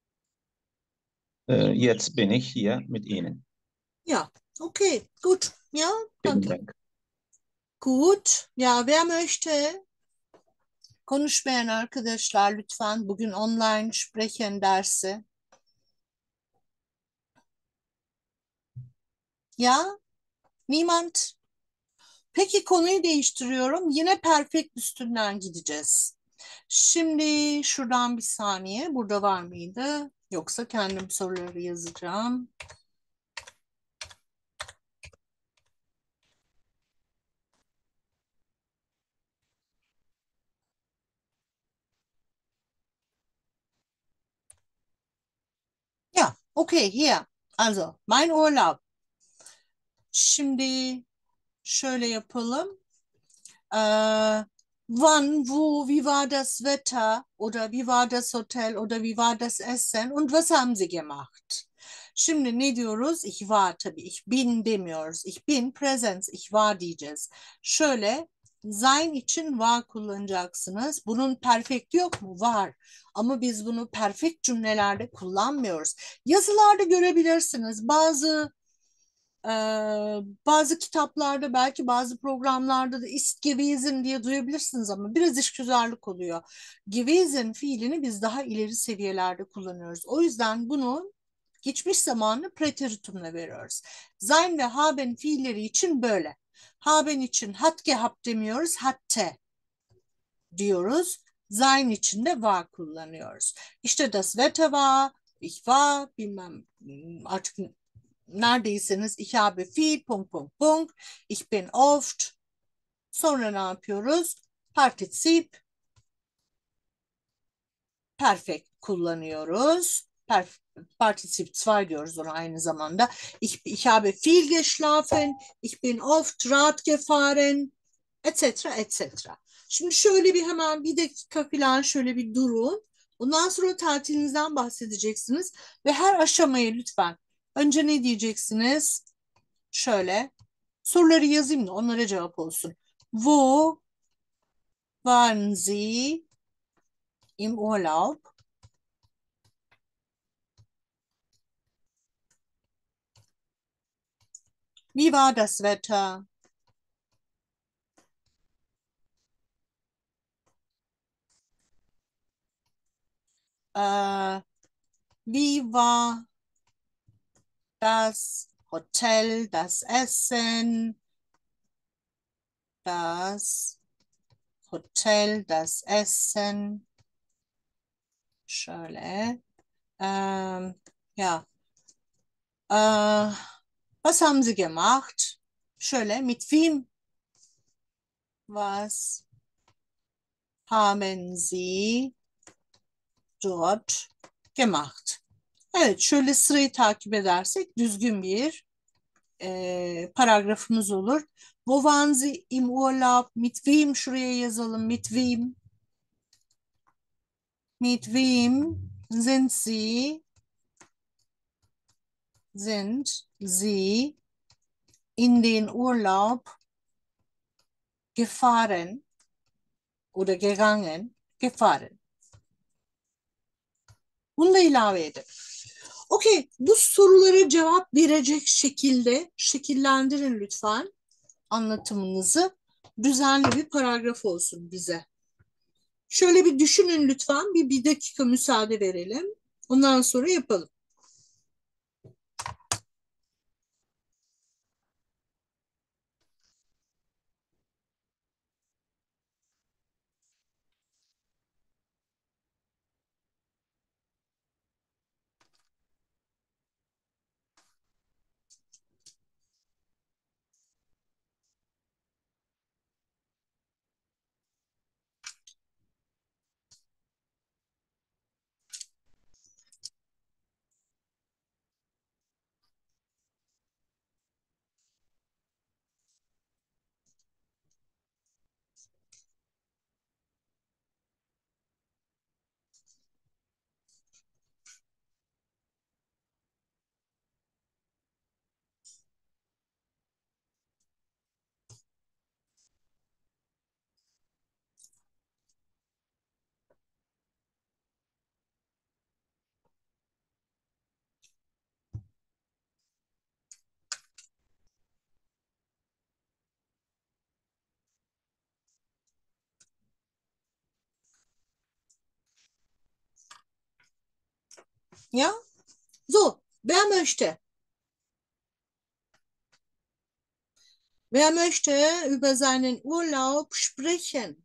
Äh, jetzt bin ich hier mit Ihnen. Ja, okay, gut. Ja, Vielen danke. Dank. Gut. Ya, wer möchte? Konuşmayan arkadaşlar lütfen bugün online sprechen dersi. Ya, niemand. Peki konuyu değiştiriyorum. Yine perfect üstünden gideceğiz. Şimdi şuradan bir saniye. Burada var mıydı? Yoksa kendim soruları yazacağım. Ja, okay, hier. Also, mein Urlaub. Şimdi şöyle yapalım. Äh, wann, wo, wie war das Wetter oder wie war das Hotel oder wie war das Essen und was haben Sie gemacht? Şimdi ne diyoruz? Ich war tabii. Ich bin demiyoruz. Ich bin present. Ich war diyeceğiz. Şöyle sein için var kullanacaksınız. Bunun perfect yok mu? Var. Ama biz bunu perfect cümlelerde kullanmıyoruz. Yazılarda görebilirsiniz. Bazı ee, bazı kitaplarda belki bazı programlarda da ist gewesen diye duyabilirsiniz ama biraz işgüzarlık oluyor. Gewesen fiilini biz daha ileri seviyelerde kullanıyoruz. O yüzden bunu geçmiş zamanlı preteritumla veriyoruz. Sein ve haben fiilleri için böyle. Haben için hat gehabt demiyoruz, hatte diyoruz. Sein için de war kullanıyoruz. İşte das Wetter war, ich war, bilmem artık neredeyseniz ich habe viel, Punkt, Punkt, Punkt, ich bin oft. Sonra ne yapıyoruz? Partizip, perfect kullanıyoruz. Perf Partizip zwei diyoruz ona aynı zamanda. Ich, ich habe viel geschlafen, ich bin oft Rad gefahren, et cetera et cetera. Şimdi şöyle bir hemen bir dakika falan şöyle bir durun. Ondan sonra tatilinizden bahsedeceksiniz ve her aşamayı lütfen önce ne diyeceksiniz? Şöyle soruları yazayım da onlara cevap olsun. Wo waren Sie im Urlaub? Wie war das Wetter? Äh, wie war das Hotel, das Essen, das Hotel, das Essen. Şöyle. Ähm, ja. Äh, was haben Sie gemacht? Şöyle. Mit wem? Was haben Sie dort gemacht? Evet, şöyle sırayı takip edersek düzgün bir e, paragrafımız olur. Wo waren Sie im Urlaub? Mit wem? Şuraya yazalım. Mit wem? Mit wem sind Sie? Sind Sie in den Urlaub gefahren oder gegangen? Gefahren. Bunu da ilave edin. Okey, bu sorulara cevap verecek şekilde şekillendirin lütfen anlatımınızı. Düzenli bir paragraf olsun bize. Şöyle bir düşünün lütfen. Bir, bir dakika müsaade verelim. Ondan sonra yapalım. Ja? So, wer möchte? Wer möchte über seinen Urlaub sprechen?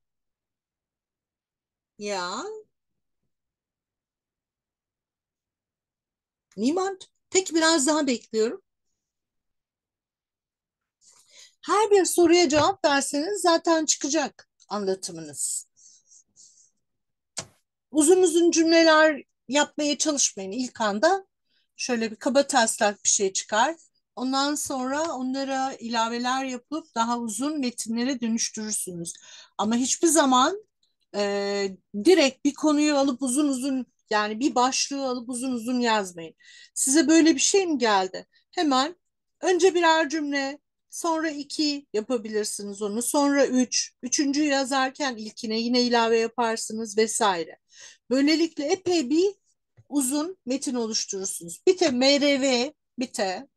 Ja? Niemand? Peki biraz daha bekliyorum. Her bir soruya cevap verseniz zaten çıkacak anlatımınız. Uzun uzun cümleler yapmaya çalışmayın ilk anda. Şöyle bir kaba taslak bir şey çıkar. Ondan sonra onlara ilaveler yapıp daha uzun metinlere dönüştürürsünüz. Ama hiçbir zaman e, direkt bir konuyu alıp uzun uzun yani bir başlığı alıp uzun uzun yazmayın. Size böyle bir şey mi geldi? Hemen önce birer cümle, sonra iki yapabilirsiniz onu, sonra üç, üçüncü yazarken ilkine yine ilave yaparsınız vesaire. Böylelikle epey bir uzun metin oluşturursunuz. Bitte M R V, bitte.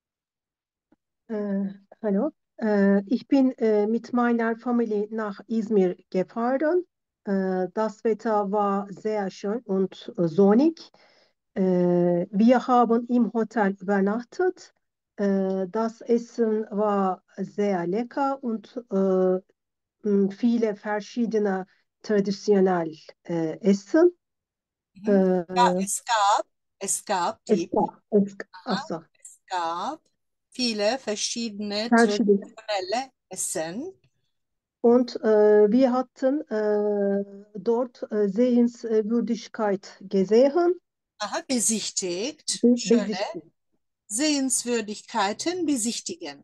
Äh, hallo, äh, ich bin äh, mit meiner Familie nach Izmir gefahren. Äh, das Wetter war sehr schön und äh, sonnig. Äh, wir haben im Hotel übernachtet. Äh, das Essen war sehr lecker und äh, m, viele verschiedene traditionell äh, Essen. Hı. Äh, Ja, es gab, es gab es die, gab, es, also, es gab viele verschiedene verschiedene. traditionelle Essen. Und äh, wir hatten äh, dort äh, Sehenswürdigkeit gesehen, Aha, besichtigt. be Şöyle, besichtigt. Sehenswürdigkeiten besichtigen.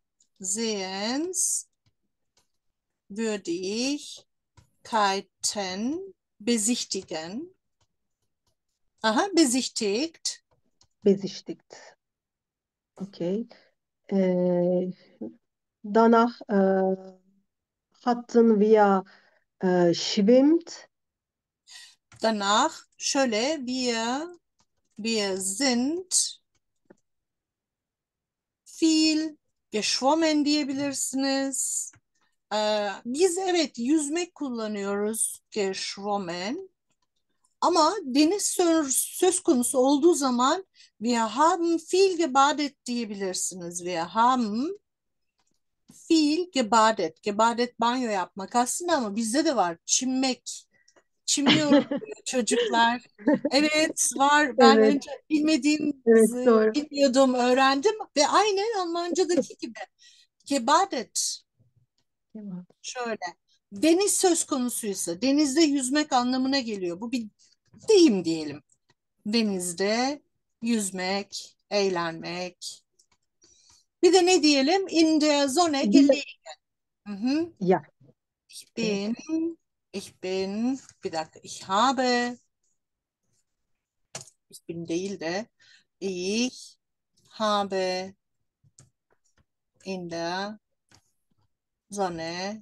Sehenswürdigkeiten besichtigen. Aha, besichtigt. Besichtigt. Okay. Äh, danach äh, hatten wir äh, schwimmt. Danach şöyle, wir, wir sind viel geschwommen diyebilirsiniz. Ee, biz evet yüzmek kullanıyoruz, geschwommen. Ama deniz söz, söz konusu olduğu zaman wir haben viel gebadet diyebilirsiniz. Wir haben viel gebadet. Gebadet banyo yapmak aslında ama bizde de var. Çimmek. Çimiyorum diyor çocuklar. Evet var. Ben Evet, önce bilmediğim, evet doğru. bilmiyordum, öğrendim ve aynen Almancadaki gibi. Gebadet. Şöyle. Deniz söz konusuysa denizde yüzmek anlamına geliyor. Bu bir deyim diyelim. Denizde yüzmek, eğlenmek. Bir de ne diyelim? In der Sonne Bir de gelegen. Hı hı. ya. Ich Evet. bin, ich bin, bir dakika, ich habe, ich bin değil de, ich habe in der Sonne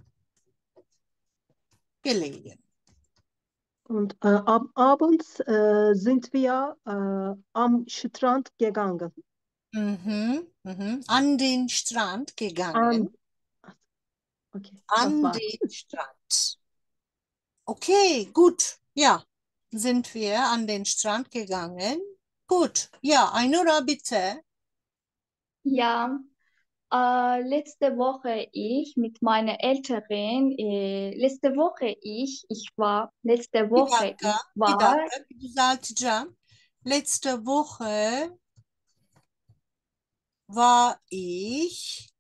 gelegen. Und äh, ab abends äh, sind wir äh, am Strand gegangen. Mhm, mhm. An den Strand gegangen. An, okay, das An war's. den Strand. Okay, gut. Ja, sind wir an den Strand gegangen. Gut. Ja, Ainura, bitte. Ja, äh, letzte Woche ich mit meiner Eltern, äh, letzte Woche ich, ich war, letzte Bir Woche dakika, ich bir war, dakika. Bir düzelteceğim. Letzte Woche war ich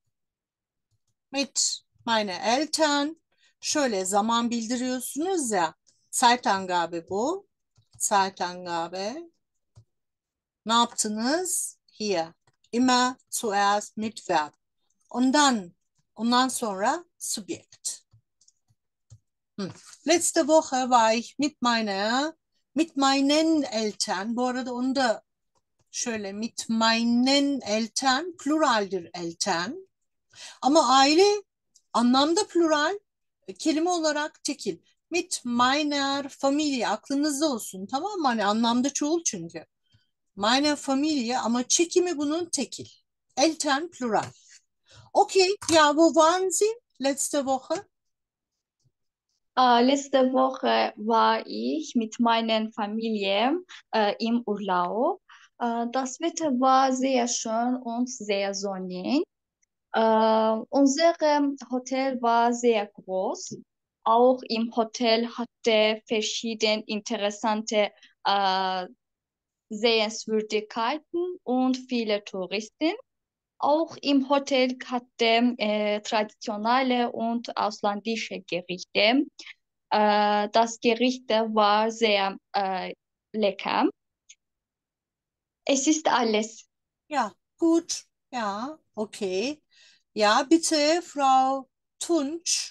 mit meinen Eltern. Şöyle zaman bildiriyorsunuz ya. Zeitangabe bu. Zeitangabe. Ne yaptınız? Hier. Immer zuerst mit Verb. Ondan, ondan sonra Subjekt. Hm. Letzte Woche war ich mit meiner, mit meinen Eltern. Bu arada onu da şöyle mit meinen Eltern pluraldir Eltern. Ama aile anlamda plural, kelime olarak tekil. Mit meiner Familie aklınızda olsun, tamam mı? Hani anlamda çoğul çünkü. Meine Familie ama çekimi bunun tekil. Eltern plural. Okay, ja, wo waren Sie letzte Woche? äh, letzte Woche war ich mit meiner Familie äh, im Urlaub. Äh, das Wetter war sehr schön und sehr sonnig. Äh, unser Hotel war sehr groß. Auch im Hotel hatte verschiedene interessante äh, Sehenswürdigkeiten und viele Touristen. Auch im Hotel hatte äh, traditionelle und ausländische Gerichte. Äh, das Gericht war sehr äh, lecker. Es ist alles. Ja, gut. Ja, okay. Ja, bitte, Frau Tunç.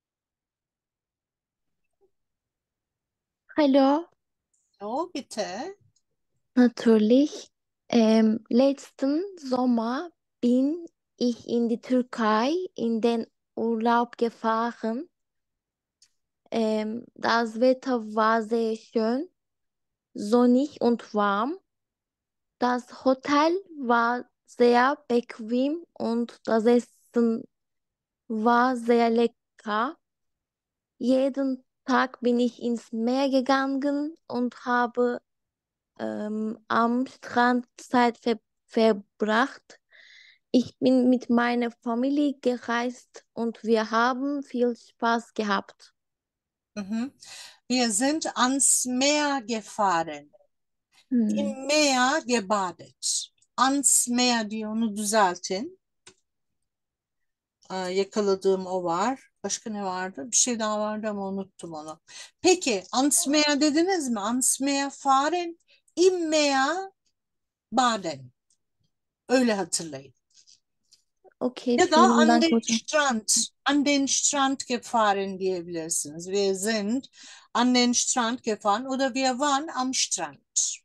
Hallo, Oh, bitte. natürlich. Ähm, letzten Sommer bin ich in die Türkei in den Urlaub gefahren. Ähm, das Wetter war sehr schön, sonnig und warm. Das Hotel war sehr bequem und das Essen war sehr lecker. Jeden Tag bin ich ins Meer gegangen und habe ähm, am Strand Zeit ver verbracht. Ich bin mit meiner Familie gereist und wir haben viel Spaß gehabt. Mhm. Wir sind ans Meer gefahren. Hmm. Im Meer gebadet. Ans Meer diye onu düzeltin. Ee, yakaladığım o var. Başka ne vardı? Bir şey daha vardı ama unuttum onu. Peki, ans Meer dediniz mi? Ans Meer fahren, im Meer baden. Öyle hatırlayın. Okay, Ya da vielen an Dank den hocam. Strand, an den Strand gefahren diyebilirsiniz. Wir sind an den Strand gefahren oder wir waren am Strand.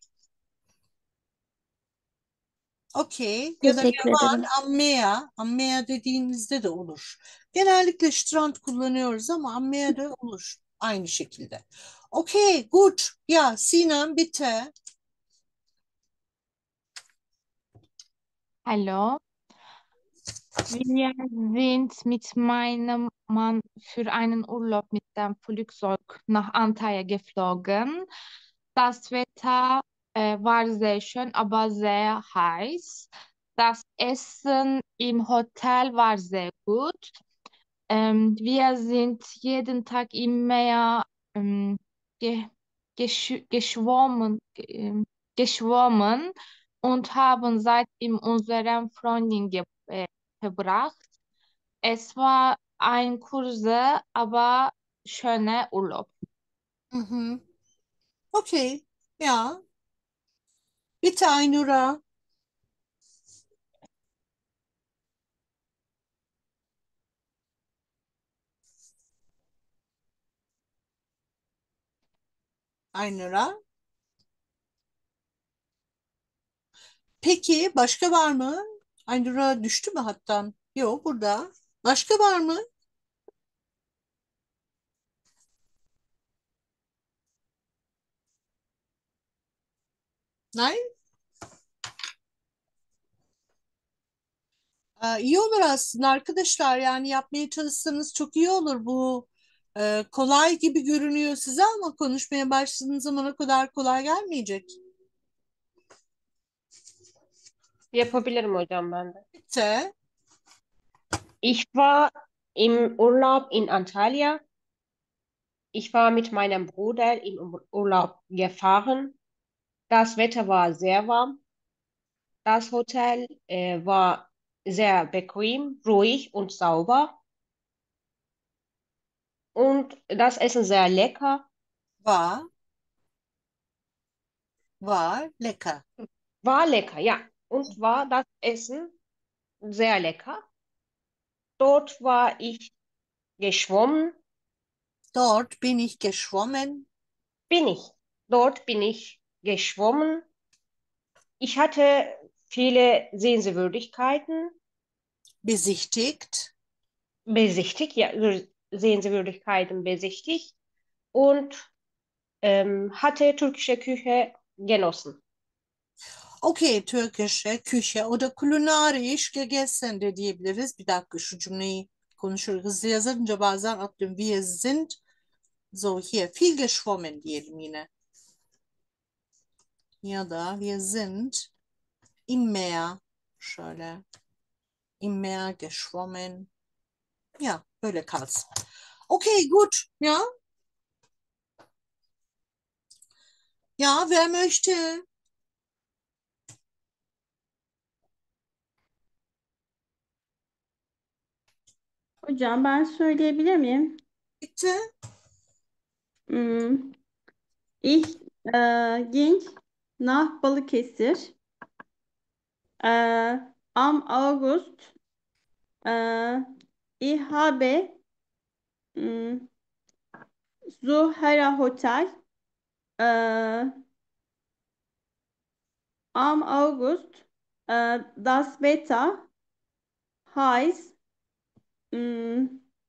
Okey. Ya da wir Teşekkür waren ederim. am Meer. Am Meer dediğinizde de olur. Genellikle Strand kullanıyoruz ama am Meer de olur. Aynı şekilde. Okey, gut. Ja, Sinem, bitte. Hallo, Wir sind mit meinem Mann für einen Urlaub mit dem Flugzeug nach Antalya geflogen. Das Wetter äh, war sehr schön, aber sehr heiß. Das Essen im Hotel war sehr gut. Ähm, wir sind jeden Tag im Meer ähm, ge gesch geschwommen, ge ähm, geschwommen und haben Zeit in unserem Freundin ge äh, verbracht. Es war ein kurzer, aber schöner Urlaub. Mhm. Okay. Ja. Bitte Aynur'a. Aynur'a. Peki başka var mı? Aynur'a düştü mü hattan? Yok burada. Başka var mı? Nein? Ee, iyi olur aslında arkadaşlar, yani yapmaya çalışsanız çok iyi olur bu. Ee, kolay gibi görünüyor size ama konuşmaya başladığınız zaman o kadar kolay gelmeyecek. Yapabilirim hocam ben de. Bitte. Ich war im Urlaub in Antalya. Ich war mit meinem Bruder in Ur- Urlaub gefahren. Das Wetter war sehr warm. Das Hotel äh, war sehr bequem, ruhig und sauber. Und das Essen sehr lecker. War. Var. Lecker. War lecker, ja. Und war das Essen sehr lecker. Dort war ich geschwommen. Dort bin ich geschwommen. Bin ich. Dort bin ich geschwommen. Ich hatte viele Sehenswürdigkeiten Besichtigt. besichtigt, ja, so Sehenswürdigkeiten besichtigt und ähm, hatte türkische Küche genossen. Okey, Türkische Küche o da kulinarisch gegessen de diyebiliriz. Bir dakika şu cümleyi konuşur hızlı yazınca bazen atlıyorum. Wir sind so hier viel geschwommen diyelim yine. Ya da wir sind im Meer, şöyle im Meer geschwommen. Ya böyle kalsın. Okay, gut. Ja. Ja, wer möchte? Hocam ben söyleyebilir miyim? Bitte. Hmm. Ich äh, ging nach Balıkesir äh, am August. Äh, ich habe mh, Zuhara Hotel äh, am August. Äh, das Wetter heißt mh,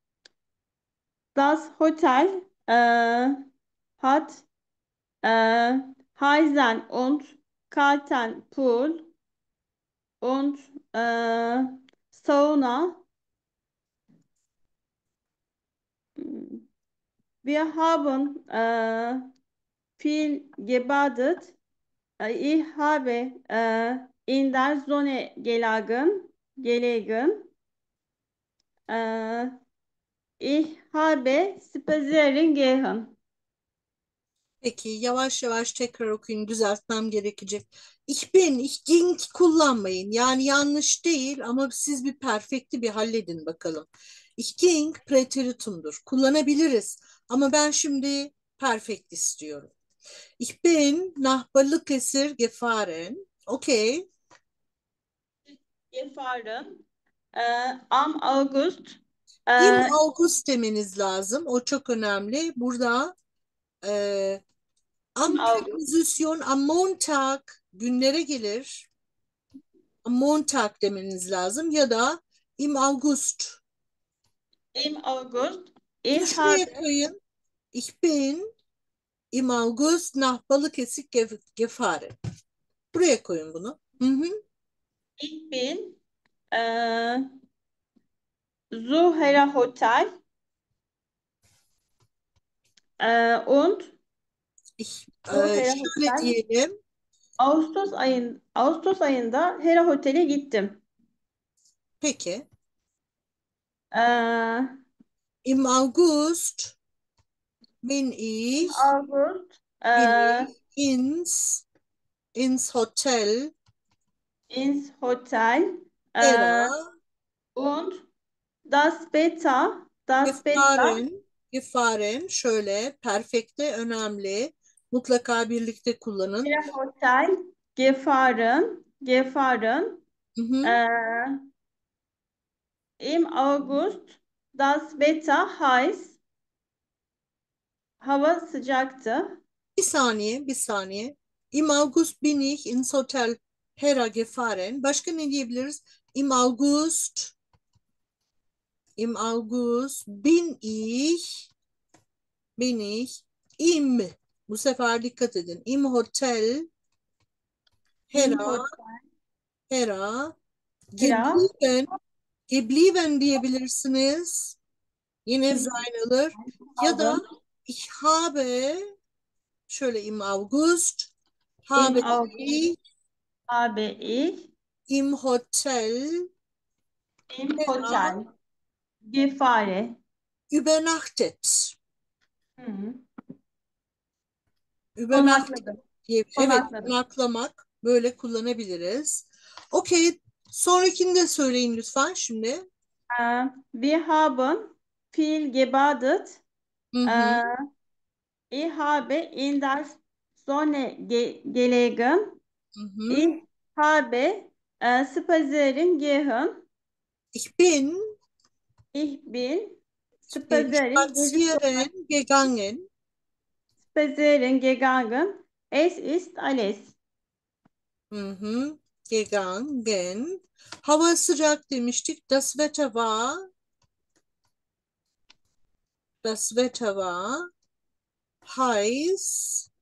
das Hotel äh, hat äh, heißen und kalten Pool und äh, Sauna. Wir haben äh, viel gebadet. Äh, Ich habe äh, in der Sonne gelegen. gelegen. Äh, Ich habe spazieren gehen. Peki yavaş yavaş tekrar okuyun, düzeltmem gerekecek. Ich bin, ich ging kullanmayın. Yani yanlış değil ama siz bir perfekti bir halledin bakalım. Ich ging preteritumdur. Kullanabiliriz ama ben şimdi perfekt istiyorum. Ich bin nach Balıkesir gefahren. Okay. Gefahren. Äh, am August. Im Äh, August demeniz lazım. O çok önemli. Burada e, am im August. Präposition am Montag günlere gelir. Am Montag demeniz lazım ya da im August. Im August. Bunu Ich şuraya habe koyun. Ich bin im August nach Balıkesir gef- gefahren. Buraya koyun bunu. Hı hı. Ich bin äh, Zuhera Hotel äh, und Ich, e, Zuhera şöyle Hotel. diyelim. Ağustos ayın Ağustos ayında Hera Hotel'e gittim. Peki. Äh, Im August bin Im ich, August bin äh, ich ins, ins Hotel ins Hotel äh, Hera und das Wetter, das Wetter, gefahren, gefahren, şöyle, perfekte önemli. Mutlaka birlikte kullanın. Hera Hotel gefahren, gefahren Hı hı. äh, im August das Wetter heiß, hava sıcaktı. Bir saniye, bir saniye. Im August bin ich ins Hotel Hera gefahren. Başka ne diyebiliriz? Im August, im August bin ich, bin ich im. Bu sefer dikkat edin. Im Hotel Im Hera, Hotel Hera Hera geblieben, geblieben diyebilirsiniz. Yine sein alır. Ya da haben ich habe, şöyle im August, im habe August ich habe ich im Hotel im Hera Hotel gefahren. übernachtet. Hı. Übernachtet Konakladım. diye, evet, Konakladım. konaklamak böyle kullanabiliriz. Okey. Sonrakini de söyleyin lütfen şimdi. Äh, wir haben viel gebadet. Hı hı. Äh, ich habe in der Sonne ge gelegen. Hı hı. Ich habe äh, spazieren gehen. Ich bin, Ich bin ich bin spazieren geziyorum. spazieren gegangen. Spazieren gegangen. Es ist alles. Hı hı. Gegangen. Hava sıcak demiştik. Das Wetter war, das Wetter war heiß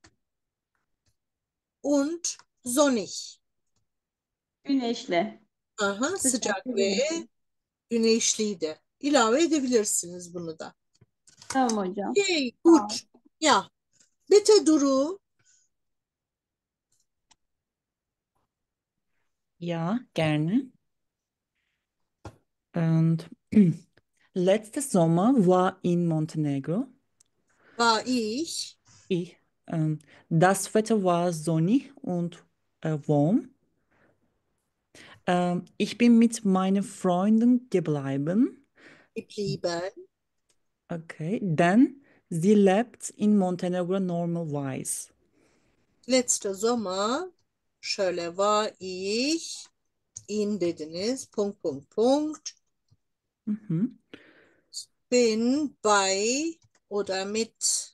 und sonnig. Güneşli. Aha, Sıcak sıcak ve ve güneşli. güneşliydi. İlave edebilirsiniz bunu da. Tamam hocam. Okay, Sağ ol. gut. Ja, bitte Duru. Ja, gerne. Und letztes Sommer war in Montenegro. War ich. Ich, ähm, das Wetter war sonnig und äh, warm. Ähm, ich bin mit meinen Freunden geblieben. Geblieben. Okay, denn sie lebt in Montenegro normalerweise. Letzter Sommer. Şöyle war ich in dediniz. Punkt, Punkt, Punkt. Mhm. Bin bei oder mit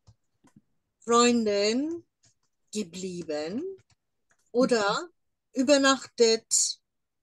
Freunden geblieben oder übernachtet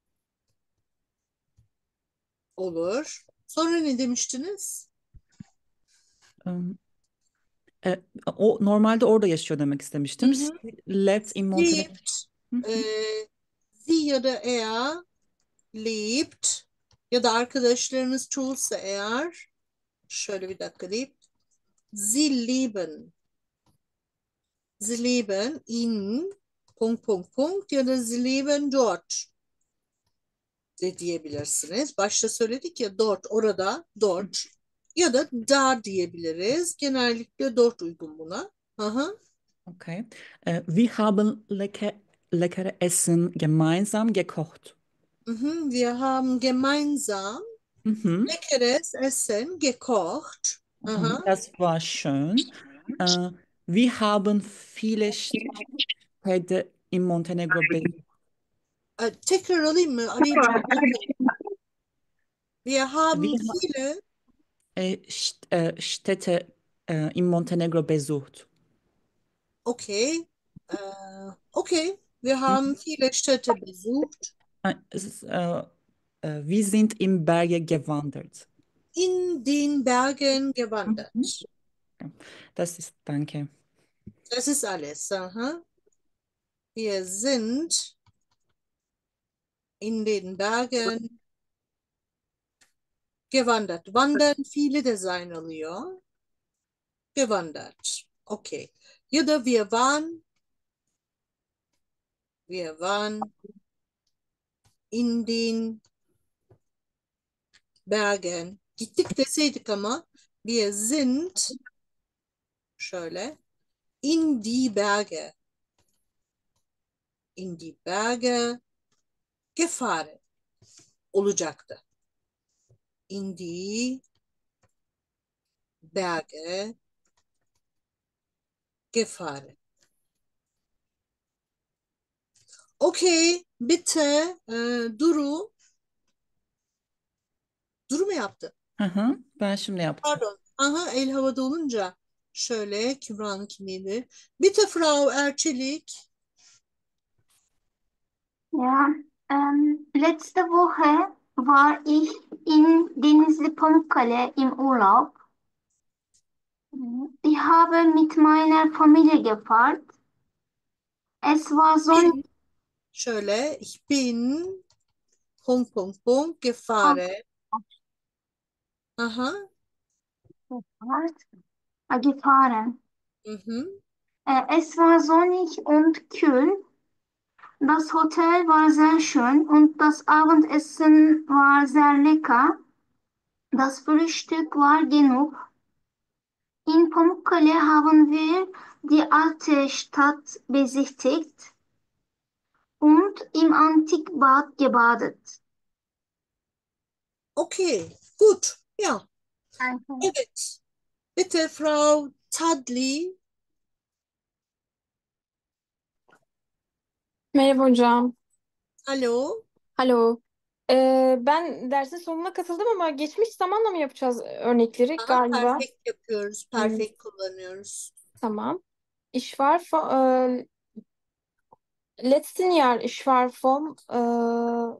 olur. Sonra ne demiştiniz? Ähm, e, o normalde orada yaşıyor demek Hı istemiştim. She hı. lives in Montenegro. Lebt, Hı e, hı. sie ya da er lebt ya da arkadaşlarınız çoğulsa eğer şöyle bir dakika deyip sie leben. Sie leben in Punkt, Punkt, Punkt ya da sie leben dort de diyebilirsiniz. Başta söyledik ya dort, orada, dort ya da da diyebiliriz. Genellikle dort uygun buna. Aha. Okay. Äh, wir haben lecker, leckere Essen gemeinsam gekocht. Mhm. Wir haben gemeinsam Mhm. leckeres Essen gekocht. Mhm. Aha. Das war schön. Äh, wir haben viele Städte in Montenegro besucht. Ee, Tekrar alayım mı? Arayacağım. Wir haben Wir ha viele, äh, St äh, Städte äh, in Montenegro besucht. okay, äh, okay, wir Mhm. haben viele Städte besucht. Äh, es ist, äh, äh, wir sind in Berge gewandert. In den Bergen Mhm. gewandert. Ja, das ist, danke. Das ist alles. Aha. Wir sind in den Bergen Gewandert. Wandern fiili de sein alıyor. Gewandert. Okay. Ya da wir waren, wir waren in den Bergen. Gittik deseydik ama wir sind şöyle in die Berge. In die Berge gefahren olacaktı. In die Berge gefahren. Okay, bitte e, Duru. Duru mu yaptı? Hı hı, ben şimdi yaptım. Pardon. Aha, el havada olunca şöyle Kübra'nın kimliğiydi. Bitte Frau Erçelik. Ja, ähm, letzte Woche war ich in Denizli Pamukkale im Urlaub. Ich habe mit meiner Familie gefahren. Es war sonnig. Şöyle ich bin Punkt Punkt Punkt gefahren. Aha. Gefahren. Mhm. Äh, Es war sonnig und kühl. Das Hotel war sehr schön und das Abendessen war sehr lecker. Das Frühstück war genug. In Pamukkale haben wir die alte Stadt besichtigt und im Antikbad gebadet. Okay, gut. Ja. Danke. Evet. Bitte Frau Tadli. Merhaba hocam. Alo. Alo. Ee, ben dersin sonuna katıldım ama geçmiş zamanla mı yapacağız örnekleri Aha, galiba? perfect yapıyoruz. Hmm, Perfect kullanıyoruz. tamam. Ich war von, äh, letzten Jahr, ich war vom, äh,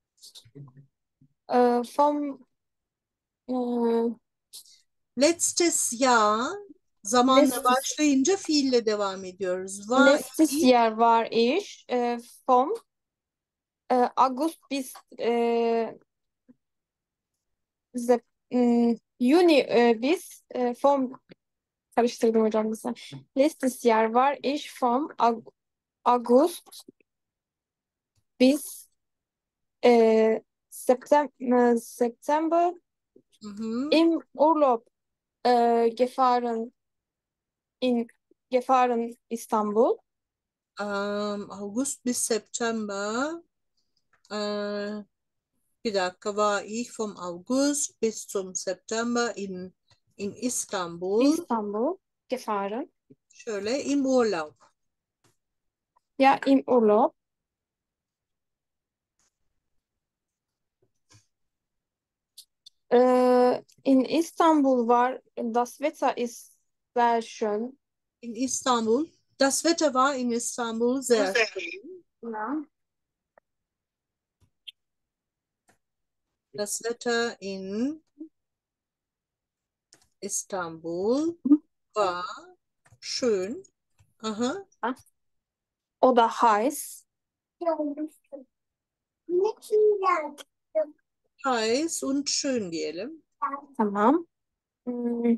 äh, vom, äh, Letztes Jahr zamanla letztes, başlayınca fiille devam ediyoruz. War letztes ich Jahr war ich äh, vom äh, August bis äh, Sep- m, Juni äh, bis äh, vom karıştırdım hocam bir saniye. Letztes Jahr war ich vom Ag- August bis äh, September, September Mhm. im Urlaub äh, gefahren in gefahren İstanbul. Um, August bis September. Äh, bir dakika. War ich vom August bis zum September in, in İstanbul. İstanbul gefahren. Şöyle im Urlaub. Ja, im Urlaub. Äh, in Istanbul war das Wetter ist sehr schön. In İstanbul. Das Wetter war in İstanbul sehr schön. Ja. Das Wetter in İstanbul war schön. Aha. Oder heiß. Heiß und schön diyelim. Tamam. Hmm,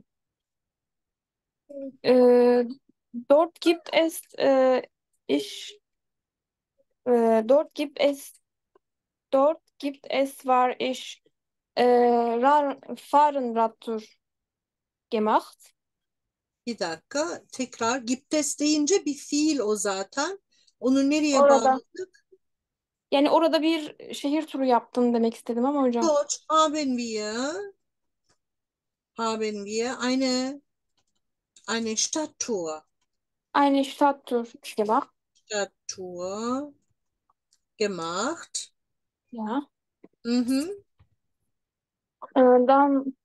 Äh, dort gibt es äh, ich äh, dort gibt es dort gibt es war ich äh, Ra- Fahrenradtour gemacht. Bir dakika. Tekrar. Giptes deyince bir fiil o zaten. Onu nereye Orada bağladık? yani orada bir şehir turu yaptım demek istedim ama hocam. Dort haben wir haben wir eine eine Stadttour. Eine Stadttour gemacht. Stadttour gemacht. Ja. Mhm. Äh, dann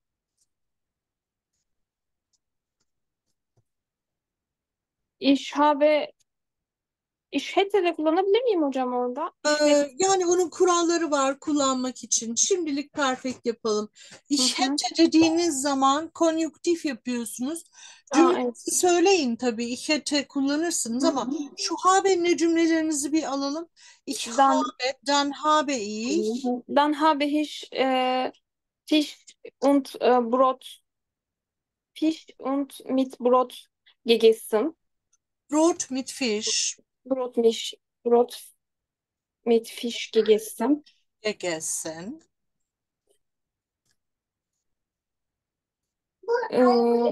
ich habe ich hätte de kullanabilir miyim hocam orada? Ich hätte. Ee, yani onun kuralları var kullanmak için. Şimdilik perfect yapalım. Hı Ich hı. hätte dediğiniz zaman konjüktif yapıyorsunuz. Aa, Cümlenizi evet. söyleyin tabii. Ich hätte kullanırsınız Hı ama hı. şu habe'nin cümlelerinizi bir alalım. Ich Dann habe, dann habe ich. dann habe ich äh, Fisch und äh, Brot, Fisch und mit Brot gegessen. Brot mit Fisch Brot mit, Brot mit Fisch gegessen. gegessen. Äh,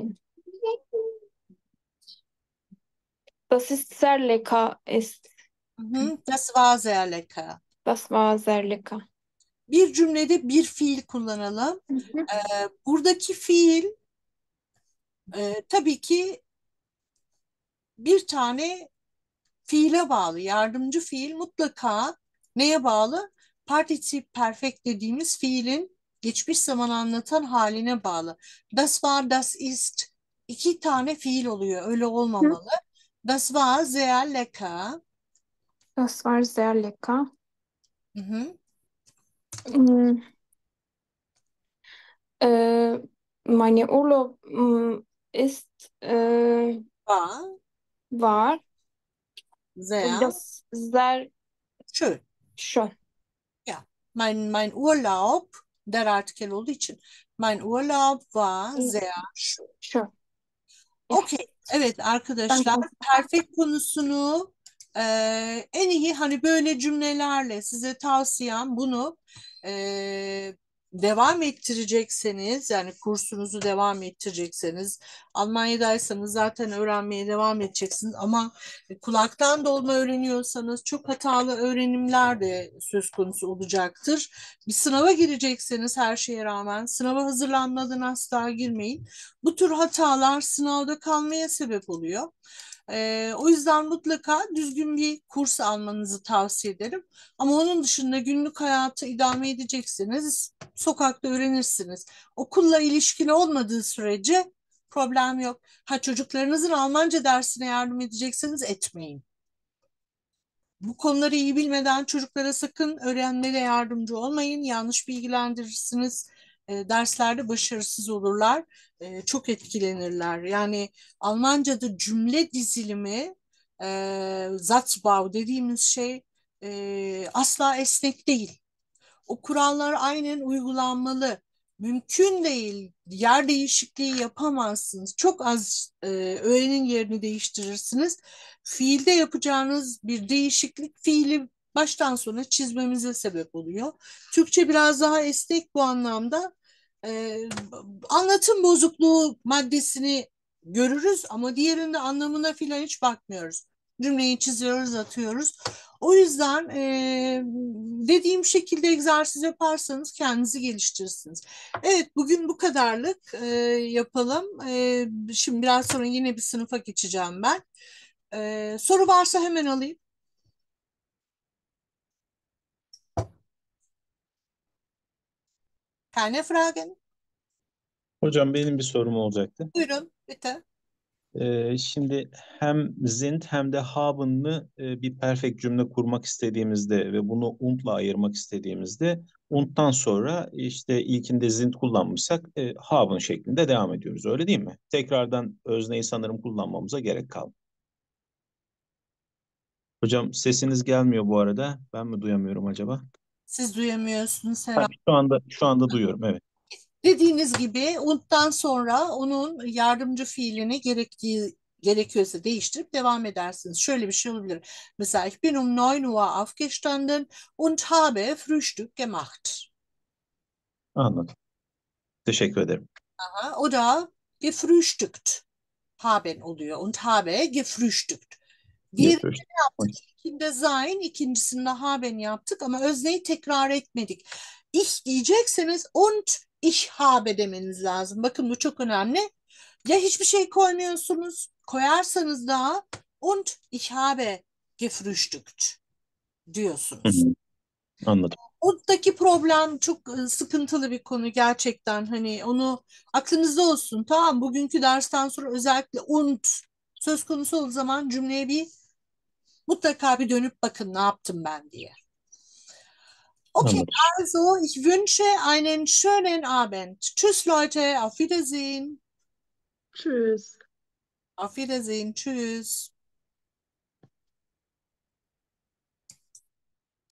das ist sehr lecker. Ist, Mhm, das war sehr lecker. das war sehr lecker. Bir cümlede bir fiil kullanalım. Hı hı. Ee, buradaki fiil e, tabii ki bir tane fiile bağlı. Yardımcı fiil mutlaka neye bağlı? Partizip perfekt dediğimiz fiilin geçmiş zaman anlatan haline bağlı. Das war, das ist iki tane fiil oluyor. Öyle Hı. olmamalı. Das war sehr lecker. Das war sehr lecker. Hı hı. Mm, äh, meine Urlaub mm, ist äh, War war sehr das sehr schön. schön. Ja, mein, mein Urlaub, der Artikel olduğu için, mein Urlaub war sehr schön. Schön. Okey. Evet arkadaşlar, Danke. perfect konusunu e, en iyi hani böyle cümlelerle size tavsiyem bunu e, devam ettirecekseniz, yani kursunuzu devam ettirecekseniz, Almanya'daysanız zaten öğrenmeye devam edeceksiniz ama kulaktan dolma öğreniyorsanız çok hatalı öğrenimler de söz konusu olacaktır. Bir sınava girecekseniz her şeye rağmen sınava hazırlanmadan asla girmeyin. Bu tür hatalar sınavda kalmaya sebep oluyor. Ee, o yüzden mutlaka düzgün bir kurs almanızı tavsiye ederim. Ama onun dışında günlük hayatı idame edeceksiniz, sokakta öğrenirsiniz. Okulla ilişkili olmadığı sürece problem yok. Ha, çocuklarınızın Almanca dersine yardım edecekseniz etmeyin. Bu konuları iyi bilmeden çocuklara sakın öğrenmede yardımcı olmayın. Yanlış bilgilendirirsiniz. E, derslerde başarısız olurlar. E, çok etkilenirler. Yani Almanca'da cümle dizilimi, e, Satzbau dediğimiz şey e, asla esnek değil. O kurallar aynen uygulanmalı. Mümkün değil. Yer değişikliği yapamazsınız. Çok az e, öğenin yerini değiştirirsiniz. Fiilde yapacağınız bir değişiklik fiili baştan sona çizmemize sebep oluyor. Türkçe biraz daha esnek bu anlamda. E, anlatım bozukluğu maddesini görürüz ama diğerinde anlamına filan hiç bakmıyoruz. Cümleyi çiziyoruz, atıyoruz. O yüzden e, dediğim şekilde egzersiz yaparsanız kendinizi geliştirirsiniz. Evet, bugün bu kadarlık e, yapalım. E, şimdi biraz sonra yine bir sınıfa geçeceğim ben. E, soru varsa hemen alayım. Keine Fragen? Hocam benim bir sorum olacaktı. Buyurun, bitte. Ee, şimdi hem sind hem de haben'lı e, bir perfect cümle kurmak istediğimizde ve bunu und'la ayırmak istediğimizde und'dan sonra işte ilkinde sind kullanmışsak e, haben şeklinde devam ediyoruz. Öyle değil mi? Tekrardan özneyi sanırım kullanmamıza gerek kaldı. Hocam sesiniz gelmiyor bu arada. Ben mi duyamıyorum acaba? Siz duyamıyorsunuz Ha, herhalde. şu anda şu anda duyuyorum. Evet. Dediğiniz gibi und'dan sonra onun yardımcı fiilini gerektiği gerekiyorsa değiştirip devam edersiniz. Şöyle bir şey olabilir. Mesela ich bin um neun Uhr aufgestanden und habe Frühstück gemacht. Anladım. Teşekkür ederim. Aha, o da gefrühstückt. Haben oluyor. Und habe gefrühstückt. Diğerinde Yapıyoruz. ne yaptık? İlkinde sein, ikincisinde haben yaptık ama özneyi tekrar etmedik. Ich diyecekseniz und ich habe demeniz lazım. Bakın bu çok önemli. Ya hiçbir şey koymuyorsunuz, koyarsanız da und ich habe gefrühstückt Hı diyorsunuz. hı. Anladım. Oradaki problem çok e, sıkıntılı bir konu gerçekten. Hani onu aklınızda olsun. Tamam, bugünkü dersten sonra özellikle und söz konusu olduğu zaman cümleye bir mutlaka bir dönüp bakın ne yaptım ben diye. Okay, Anladım. also ich wünsche einen schönen Abend. Tschüss Leute, auf Wiedersehen. Tschüss. Auf Wiedersehen, tschüss.